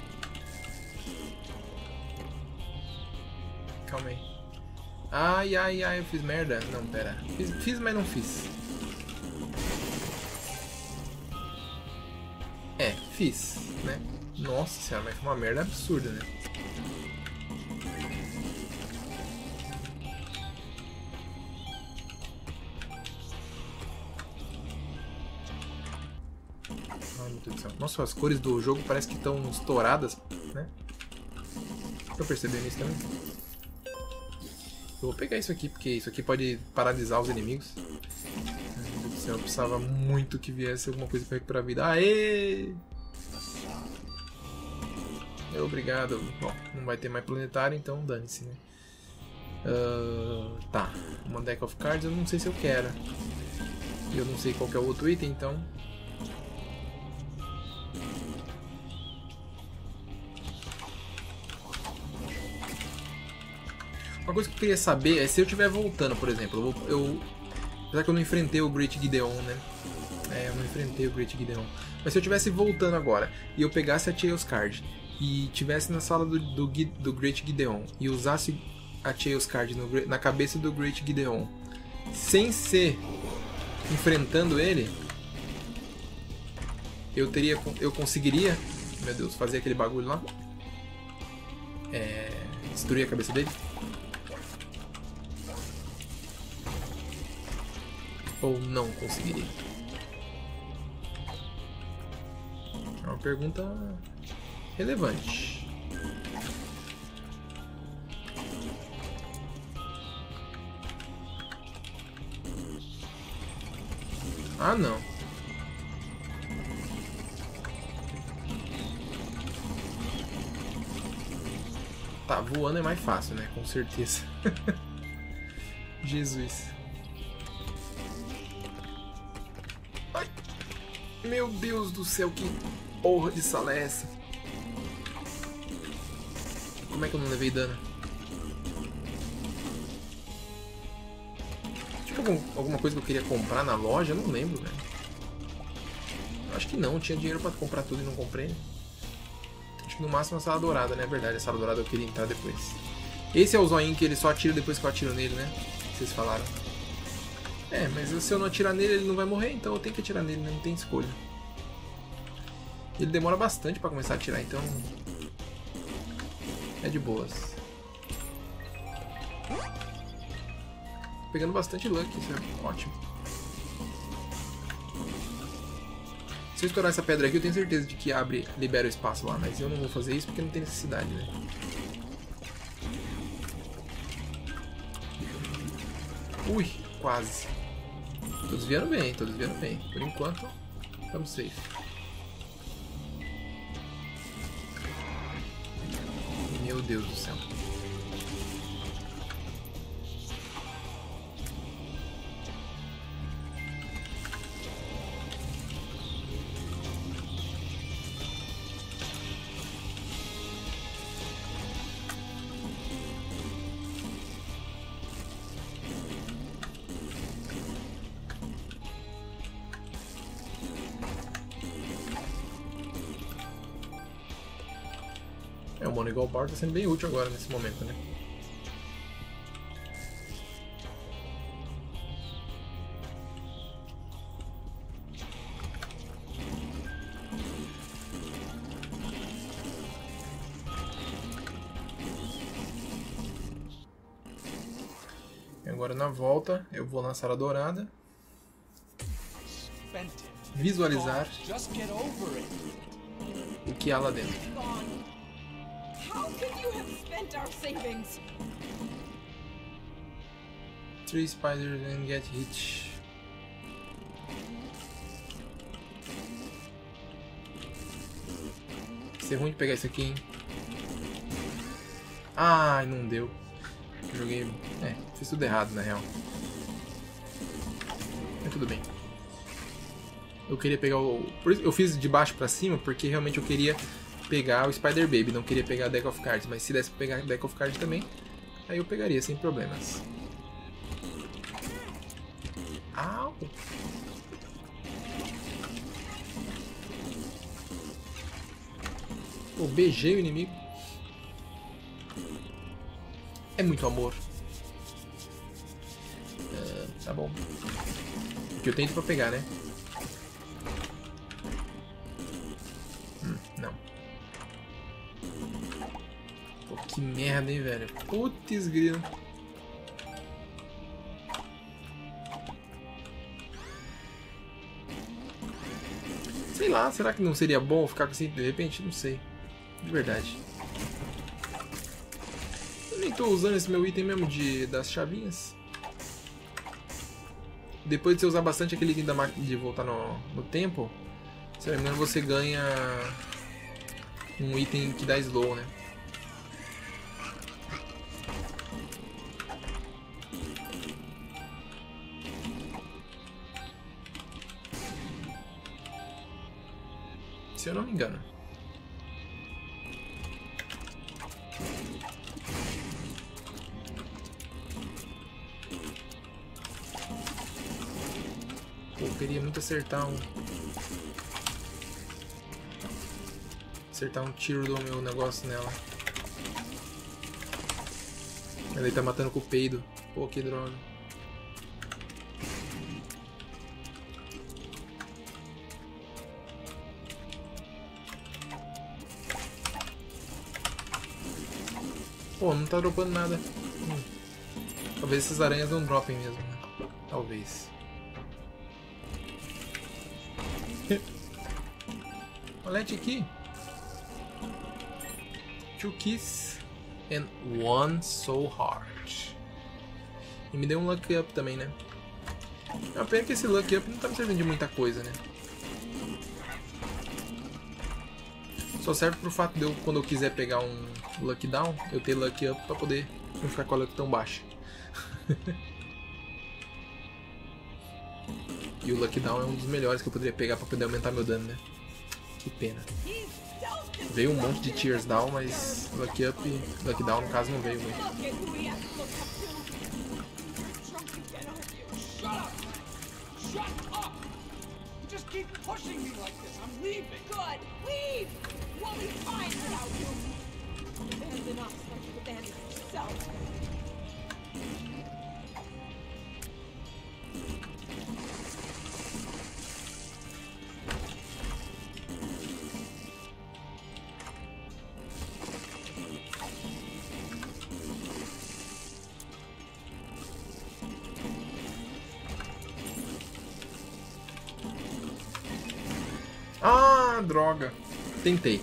Calma aí. Ai, ai, ai, eu fiz merda. Não, pera. Fiz, mas não fiz. É, fiz, né? Nossa senhora, mas foi uma merda absurda, né? Ai, meu Deus do céu. Nossa, as cores do jogo parece que estão estouradas, né? Tô percebendo isso também. Eu vou pegar isso aqui, porque isso aqui pode paralisar os inimigos. Ai, meu Deus do céu, eu precisava muito que viesse alguma coisa pra recuperar a vida. Aê! Obrigado. Bom, não vai ter mais planetário, então dane-se, né? Tá, uma deck of cards eu não sei se eu quero. Eu não sei qual que é o outro item, então... Uma coisa que eu queria saber é se eu estiver voltando, por exemplo. Apesar que eu não enfrentei o Great Gideon, né? É, eu não enfrentei o Great Gideon. Mas se eu estivesse voltando agora e eu pegasse a Chaos Card e estivesse na sala do Great Gideon e usasse a Chaos Card na cabeça do Great Gideon sem ser enfrentando ele, eu conseguiria, meu Deus, fazer aquele bagulho lá? Destruir a cabeça dele? Ou não conseguiria? É uma pergunta relevante. Ah, não. Tá, voando é mais fácil, né? Com certeza. Jesus. Ai. Meu Deus do céu, que porra de sala é essa? Como é que eu não levei dano? Tinha alguma coisa que eu queria comprar na loja? Eu não lembro, velho. Acho que não, tinha dinheiro pra comprar tudo e não comprei. Acho que no máximo a sala dourada, né? É verdade, a sala dourada eu queria entrar depois. Esse é o zoinho que ele só atira depois que eu atiro nele, né? Vocês falaram. É, mas se eu não atirar nele, ele não vai morrer, então eu tenho que atirar nele, né? Não tem escolha. Ele demora bastante pra começar a atirar, então... é de boas. Tô pegando bastante luck, isso é ótimo. Se eu estourar essa pedra aqui, eu tenho certeza de que libera o espaço lá, mas eu não vou fazer isso porque não tem necessidade, né? Ui, quase. Tô desviando bem, tô desviando bem. Por enquanto, estamos safe. Meu Deus do céu. O Moneygall Power tá sendo bem útil agora nesse momento, né? E agora na volta eu vou lançar a dourada. Visualizar o que há lá dentro. How could you have spent our savings? 3 spiders and get hit. Vai ser ruim de pegar isso aqui, hein? Ai, não deu. Joguei... fiz tudo errado, na real. Mas tudo bem. Eu queria pegar o... Eu fiz de baixo pra cima porque realmente eu queria pegar o Spider Baby, não queria pegar a Deck of Cards, mas se desse pra pegar a Deck of Cards também, aí eu pegaria sem problemas. Au! Pô, beijei o inimigo. É muito amor. Tá bom. O que eu tento pra pegar, né? Não. Pô, que merda, hein, velho. Putz, grilo. Sei lá, será que não seria bom ficar assim de repente? Não sei. De verdade. Eu nem tô usando esse meu item mesmo das chavinhas. Depois de você usar bastante aquele item da máquina de voltar no tempo, se não me engano, você ganha um item que dá slow, né? Se eu não me engano. Pô, eu queria muito acertar um tiro do meu negócio nela. Ele tá matando com o peido. Pô, que droga. Pô, não tá dropando nada. Talvez essas aranhas não dropem mesmo, né? Talvez. Olha aqui. 2 keys and 1 soul heart. E me deu um luck up também, né? É uma pena que esse luck up não tá me servindo de muita coisa, né? Só serve pro fato de eu, quando eu quiser pegar um luck down, eu ter luck up pra poder não ficar com a luck tão baixa. E o luck down é um dos melhores que eu poderia pegar pra poder aumentar meu dano, né? Que pena. Veio um monte de tears down, mas luck up e luck down no caso não veio muito. Ah, droga. Tentei.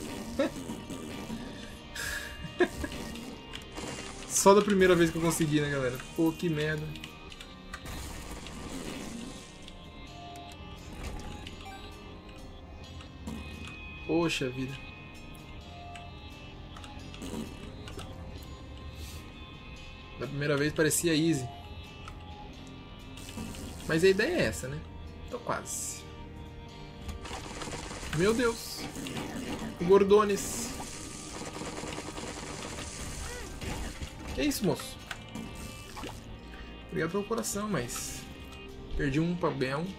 Só da primeira vez que eu consegui, né, galera? Pô, que merda. Poxa vida. Da primeira vez parecia easy. Mas a ideia é essa, né? Tô quase. Meu Deus. Gordones. Que isso, moço? Obrigado pelo coração, mas... perdi um pra ganhar um.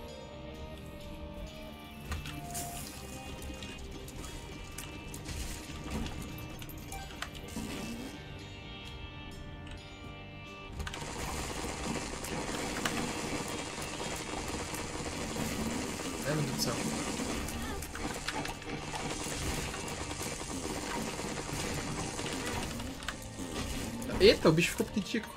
Ai, meu Deus do céu. Eita, o bicho ficou petitico.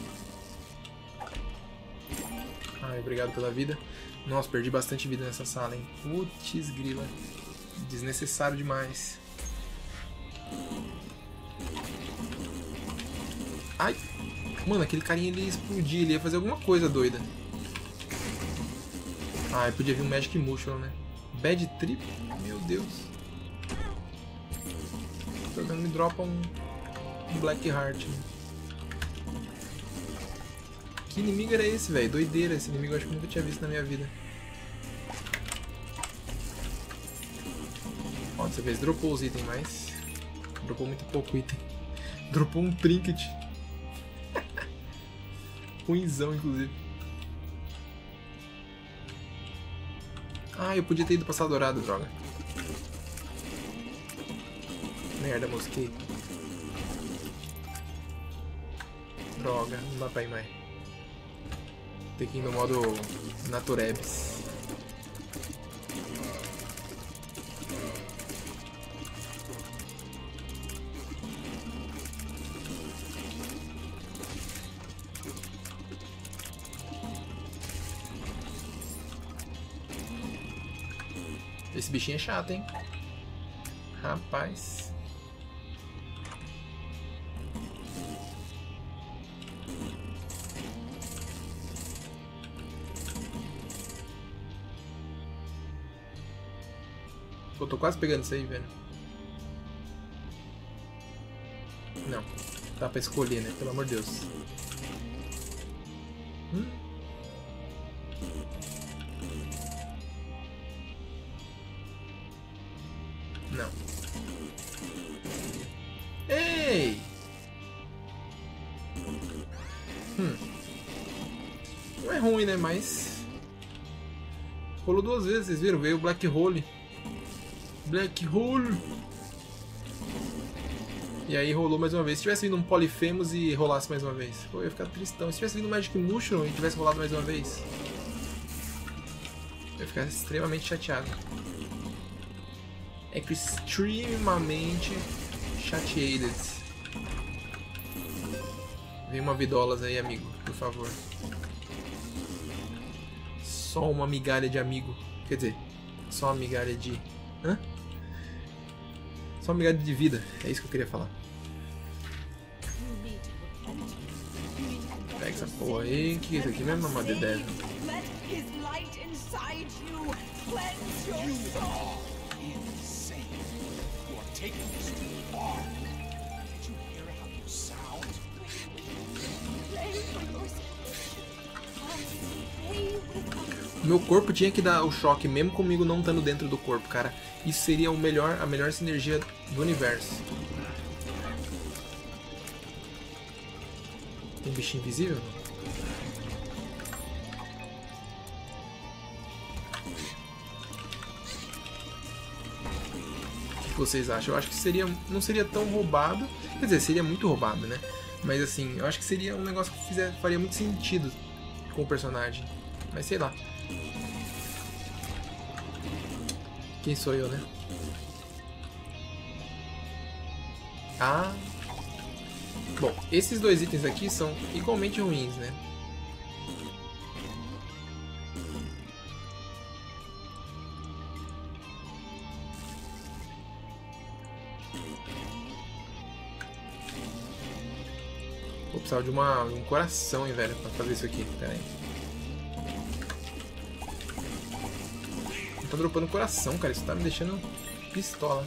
Ai, obrigado pela vida. Nossa, perdi bastante vida nessa sala, hein. Putz, grila. Desnecessário demais. Ai. Mano, aquele carinha ele ia explodir, ele ia fazer alguma coisa doida. Ai, podia vir um Magic Mushroom, né. Bad Trip? Meu Deus. Pelo menos me dropa um Black Heart, né? Que inimigo era esse, velho? Doideira. Esse inimigo eu acho que eu nunca tinha visto na minha vida. Ó, dessa vez dropou os itens, mas... Dropou muito pouco item. Dropou um trinket. Ruimzão, inclusive. Ah, eu podia ter ido pra sala dourada, droga. Merda, mosquei. Droga, não dá pra ir mais. Tem que ir no modo Naturebs. Esse bichinho é chato, hein? Rapaz. Eu tô quase pegando isso aí, velho. Não. Dá pra escolher, né? Pelo amor de Deus. Não. Ei! Não é ruim, né? Mas... rolou duas vezes, vocês viram? Veio o Black Hole. Black Hole! E aí rolou mais uma vez. Se tivesse vindo um Polyphemus e rolasse mais uma vez, eu ia ficar tristão. Se tivesse vindo um Magic Mushroom e tivesse rolado mais uma vez, eu ia ficar extremamente chateado. É extremamente chateated. Vem uma vidolas aí, amigo, por favor. Só uma migalha de amigo. Quer dizer, só uma migalha de... hã? Só uma migalha de vida. É isso que eu queria falar. Pega essa porra aí. O que é isso aqui mesmo? Uma Devil. Let his light inside you cleanse your soul. Insane. You are taking this too far. Did you hear how you sound? Pray for yourself. Pray with us. Meu corpo tinha que dar o choque, mesmo comigo não estando dentro do corpo, cara. Isso seria a melhor sinergia do universo. Tem bichinho invisível? O que vocês acham? Eu acho que não seria tão roubado. Quer dizer, seria muito roubado, né? Mas assim, eu acho que seria um negócio que faria muito sentido com o personagem. Mas sei lá. Quem sou eu, né? Ah. Bom, esses dois itens aqui são igualmente ruins, né? Vou precisar de um coração, hein, velho, pra fazer isso aqui. Pera aí. Tá dropando coração, cara. Isso tá me deixando pistola.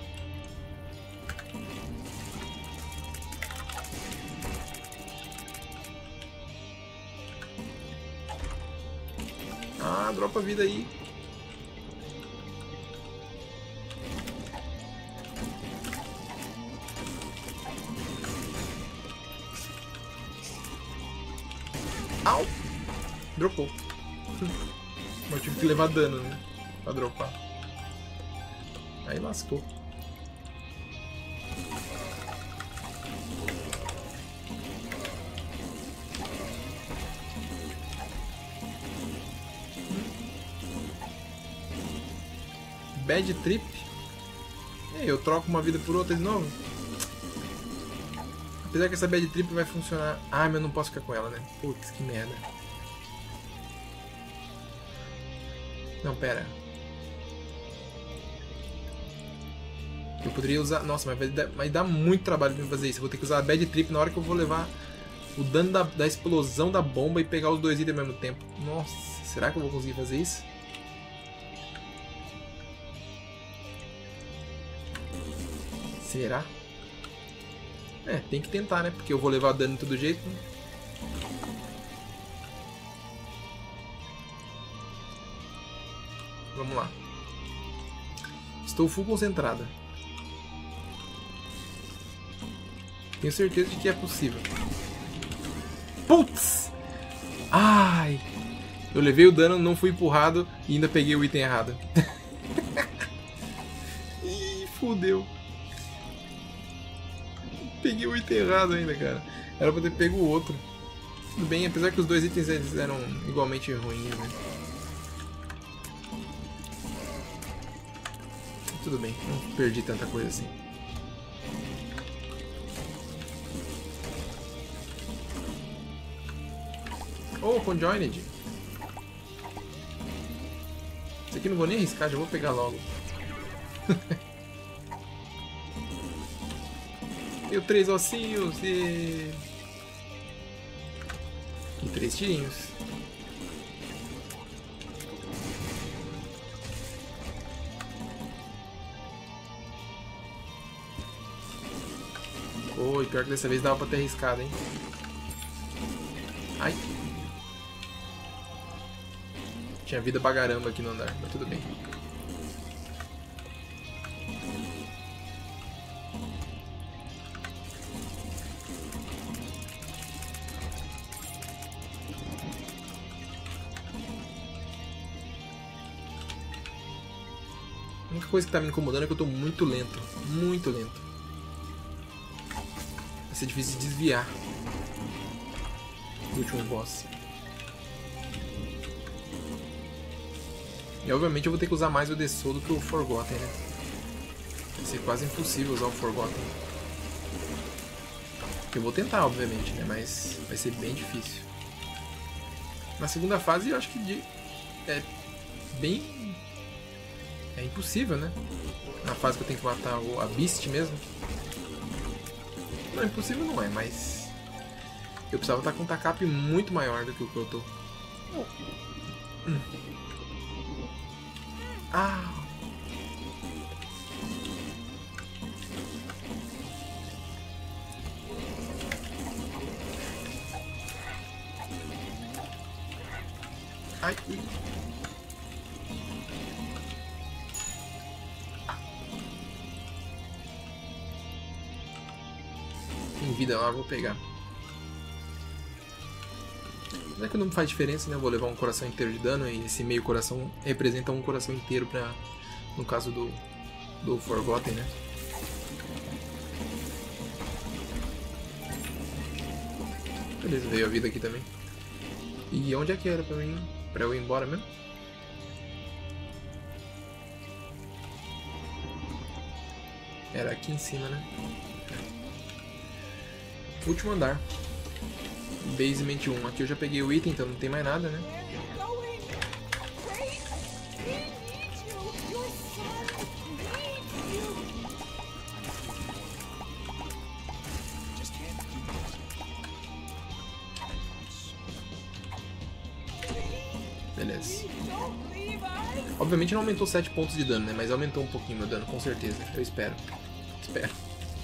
Ah, dropa a vida aí. Au! Dropou. Eu tive que levar dano, né? Pra dropar. Aí lascou. Bad Trip? E aí, eu troco uma vida por outra de novo? Apesar que essa Bad Trip vai funcionar... Ah, mas eu não posso ficar com ela, né? Putz, que merda. Não, pera. Eu poderia usar... Nossa, mas vai dar muito trabalho pra fazer isso. Eu vou ter que usar a Bad Trip na hora que eu vou levar o dano da explosão da bomba e pegar os dois itens ao mesmo tempo. Nossa, será que eu vou conseguir fazer isso? Será? É, tem que tentar, né? Porque eu vou levar dano de todo jeito. Né? Vamos lá. Estou full concentrada. Tenho certeza de que é possível. Putz! Ai! Eu levei o dano, não fui empurrado e ainda peguei o item errado. Ih, fudeu. Peguei o item errado ainda, cara. Era pra ter pego o outro. Tudo bem, apesar que os dois itens eles eram igualmente ruins, né? Tudo bem, não perdi tanta coisa assim. Oh, Conjoined! Isso aqui não vou nem arriscar, já vou pegar logo. Tenho 3 ossinhos e 3 tirinhos. Oi, pior que dessa vez dava pra ter arriscado, hein? Ai! Tinha vida pra caramba aqui no andar, mas tudo bem. A única coisa que tá me incomodando é que eu tô muito lento. Muito lento. Vai ser difícil de desviar do último boss. E obviamente eu vou ter que usar mais o The Soul do que o Forgotten, né? Vai ser quase impossível usar o Forgotten. Eu vou tentar, obviamente, né? Mas vai ser bem difícil. Na segunda fase eu acho que é bem... é impossível, né? Na fase que eu tenho que matar a Beast mesmo. Não, impossível não é, mas... eu precisava estar com um TACAP muito maior do que o que eu tô. Ah! Ai! Tem vida lá, vou pegar. Não é que não faz diferença, né? Eu vou levar um coração inteiro de dano e esse meio coração representa um coração inteiro pra... no caso do Forgotten, né? Beleza, veio a vida aqui também. E onde é que era pra eu ir embora mesmo? Era aqui em cima, né? Último andar. Basement 1. Aqui eu já peguei o item, então não tem mais nada, né? Beleza. Obviamente não aumentou 7 pontos de dano, né? Mas aumentou um pouquinho meu dano, com certeza. Eu espero. Espero.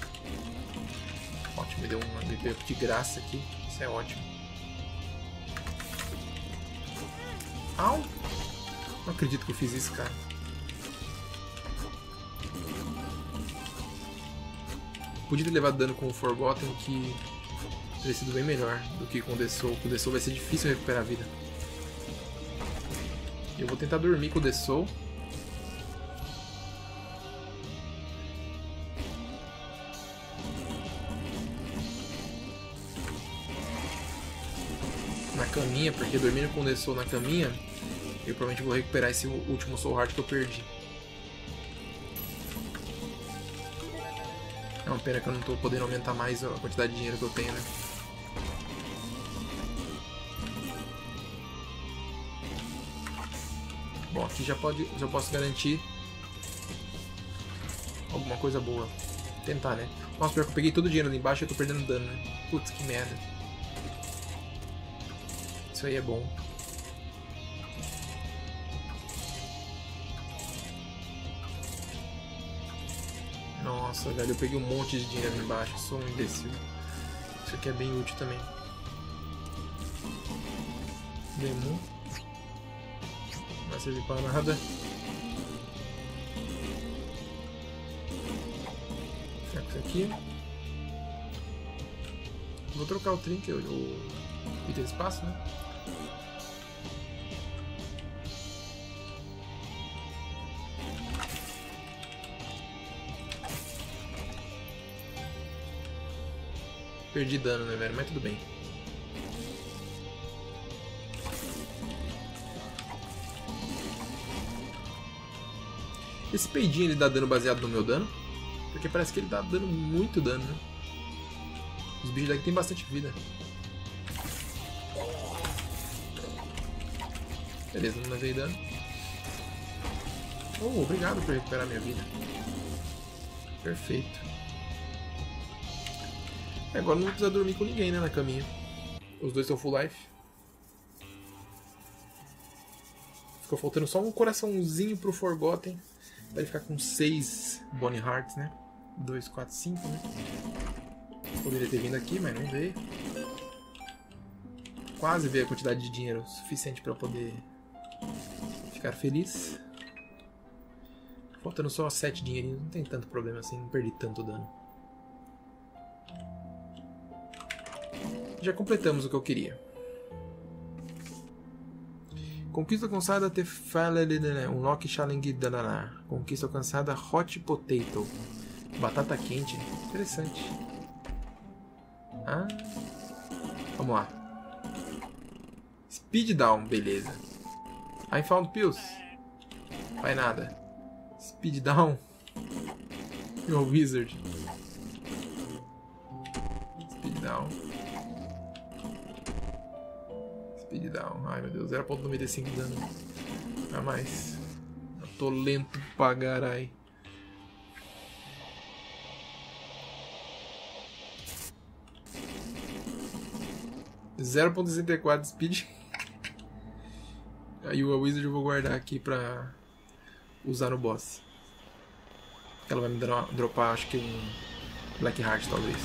Ótimo, me deu um MP de graça aqui. Isso é ótimo. Au! Não acredito que eu fiz isso, cara. Podia ter levado dano com o Forgotten, que teria sido bem melhor do que com o The Soul. Com o The Soul vai ser difícil recuperar a vida. Eu vou tentar dormir com o The Soul. Na caminha, porque dormindo com o The Soul na caminha, eu provavelmente vou recuperar esse último Soul Heart que eu perdi. É uma pena que eu não estou podendo aumentar mais a quantidade de dinheiro que eu tenho, né? Bom, aqui já posso garantir alguma coisa boa. Tentar, né? Nossa, pior que eu peguei todo o dinheiro ali embaixo e eu tô perdendo dano, né? Putz, que merda. Isso aí é bom. Nossa, velho, eu peguei um monte de dinheiro ali embaixo. Sou um imbecil. Isso aqui é bem útil também. Demo. Não vai servir pra nada. aqui. Vou trocar o trinket, o item de espaço, né? Perdi dano, né, velho? Mas tudo bem. Esse peidinho ele dá dano baseado no meu dano? Porque parece que ele dá dando muito dano, né? Os bichos daqui tem bastante vida. Beleza, não levei dano. Oh, obrigado por recuperar minha vida. Perfeito. Agora não vou precisar dormir com ninguém, né, na caminha. Os dois estão full life. Ficou faltando só um coraçãozinho pro Forgotten. Pra ele ficar com 6 Bonnie Hearts, né? 2, 4, 5, né? Poderia ter vindo aqui, mas não veio. Quase veio a quantidade de dinheiro suficiente para eu poder ficar feliz. Faltando só 7 dinheirinhos, não tem tanto problema assim, não perdi tanto dano. Já completamos o que eu queria. Conquista alcançada Unlock Challenge Dananá. Conquista alcançada Hot Potato. Batata quente. Interessante. Ah. Vamos lá. Speed Down, beleza. I found pills. Vai nada. Speed Down. You're a wizard. Speed Down. Speed Down. Ai meu Deus, 0.95 de dano a mais. Eu tô lento pra garai. .64 de speed. Aí o Wizard eu vou guardar aqui pra usar no boss. Ela vai me dropar, acho que um Black Heart talvez.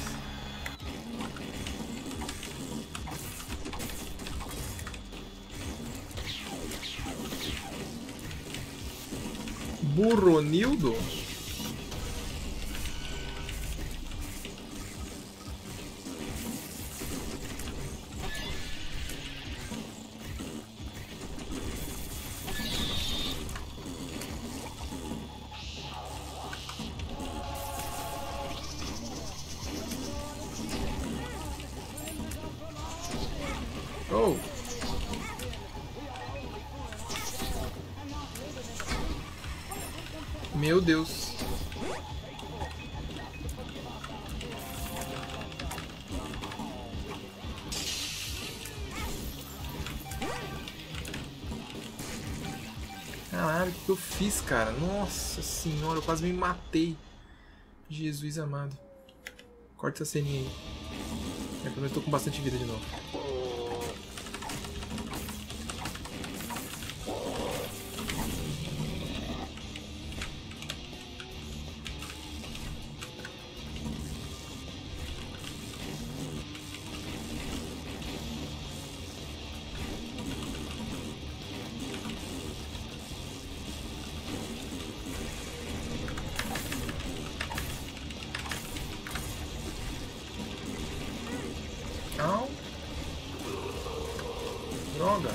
Burronildo? Oh! Meu Deus! Caralho, o que eu fiz, cara? Nossa senhora, eu quase me matei. Jesus amado. Corta essa ceninha aí. É, pelo menos eu tô com bastante vida de novo. Não. Droga.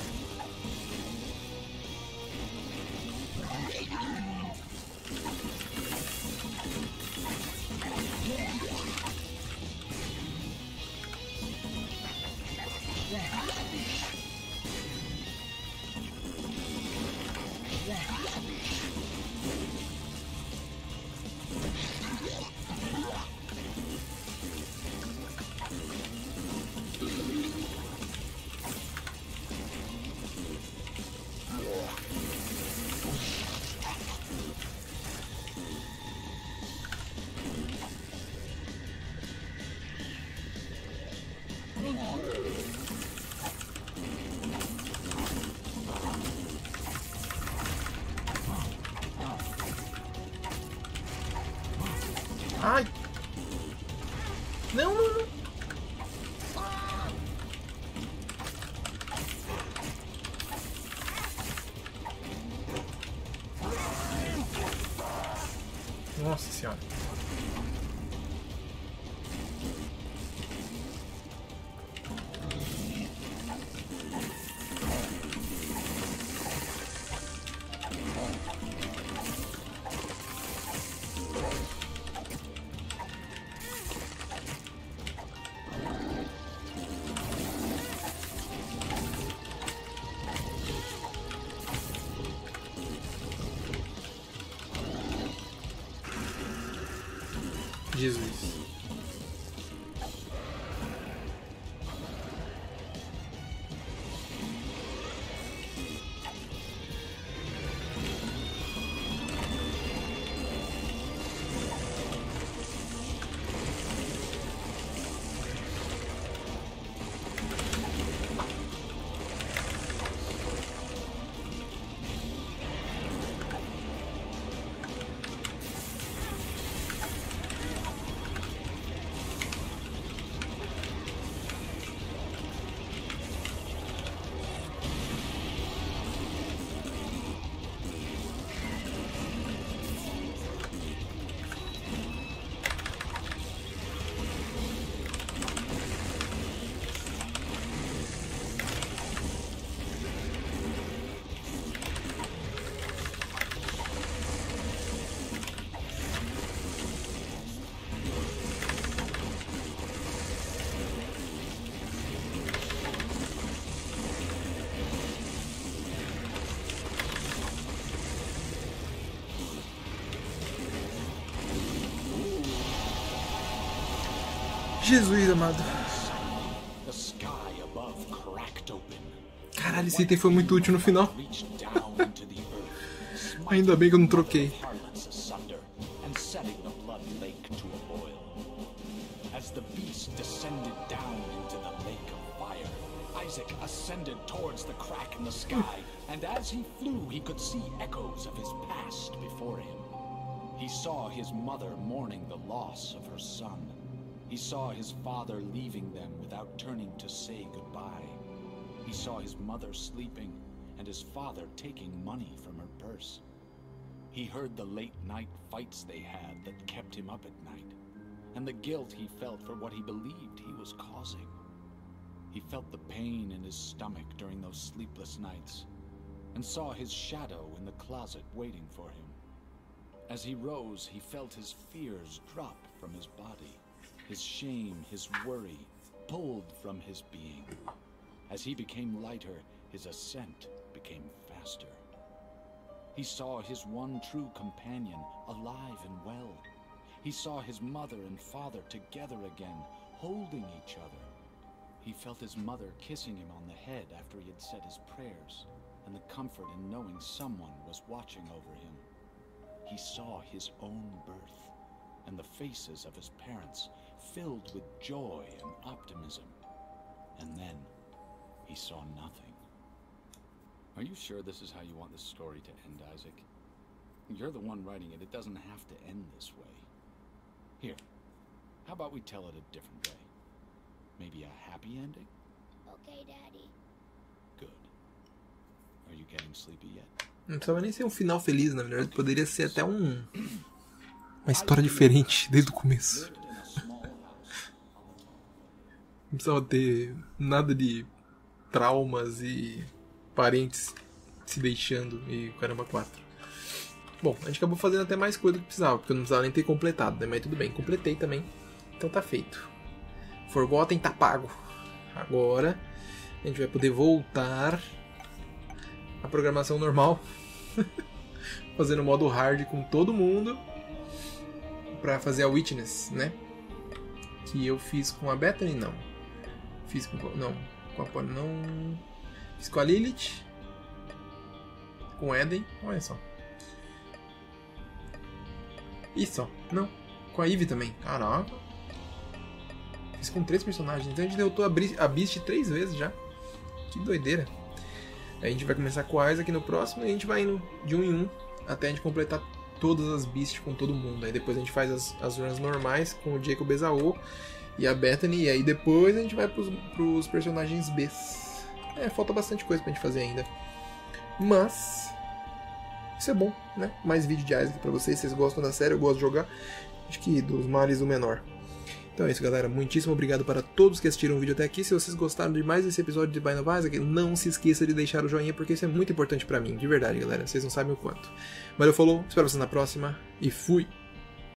Ai! Não, não, não! Nossa senhora! Jesus. Jesus amado. The sky above cracked open. Caralho, esse item foi muito útil no final. Reached down into the earth, Ainda bem que eu não troquei. harlots asunder and setting the blood lake to a boil. As the beast descended down into the lake of fire, Isaac ascended towards the crack in the sky, and as he flew, he could see echoes of his past before him. He saw his mother mourning the loss of her son. He saw his father leaving them without turning to say goodbye. He saw his mother sleeping and his father taking money from her purse. He heard the late night fights they had that kept him up at night, and the guilt he felt for what he believed he was causing. He felt the pain in his stomach during those sleepless nights, and saw his shadow in the closet waiting for him. As he rose, he felt his fears drop from his body. His shame, his worry, pulled from his being. As he became lighter, his ascent became faster. He saw his one true companion alive and well. He saw his mother and father together again, holding each other. He felt his mother kissing him on the head after he had said his prayers, and the comfort in knowing someone was watching over him. He saw his own birth, and the faces of his parents filled with joy and optimism. And then he saw nothing. Are you sure this is how you want this story to end, Isaac? You're the one writing it. It doesn't have to end this way. Here, how about we tell it a different way? Maybe a happy ending? Okay, Daddy. Good. Are you getting sleepy yet? Não precisava nem ser um final feliz, na verdade. Poderia ser até uma história diferente desde o começo. Não precisava ter nada de traumas e parentes se deixando e caramba 4. Bom, a gente acabou fazendo até mais coisa do que precisava, porque eu não precisava nem ter completado, né? Mas tudo bem, completei também. Então tá feito. Forgotten tá pago. Agora a gente vai poder voltar à programação normal. Fazendo modo hard com todo mundo. Pra fazer a Witness, né? Que eu fiz com a Bethany, não. Fiz com... Não. Com a Polly, não. Fiz com a Lilith. Com Eden. Olha só. Isso, não. Com a Eve também. Caraca. Fiz com 3 personagens. Então a gente derrotou a Beast 3 vezes já. Que doideira. Aí a gente vai começar com a Isaac no próximo. E a gente vai indo de 1 em 1. Até a gente completar todas as Beasts com todo mundo. Aí depois a gente faz as runs normais com o Jacob Esaú e a Bethany. E aí depois a gente vai pros personagens Bs. Falta bastante coisa pra gente fazer ainda. Mas isso é bom, né? Mais vídeo de Isaac pra vocês. Vocês gostam da série, eu gosto de jogar. Acho que dos males o menor. Então é isso, galera. Muitíssimo obrigado para todos que assistiram o vídeo até aqui. Se vocês gostaram de mais esse episódio de Binding of Isaac, não se esqueça de deixar o joinha, porque isso é muito importante pra mim. De verdade, galera. Vocês não sabem o quanto. Valeu, falou. Espero vocês na próxima. E fui!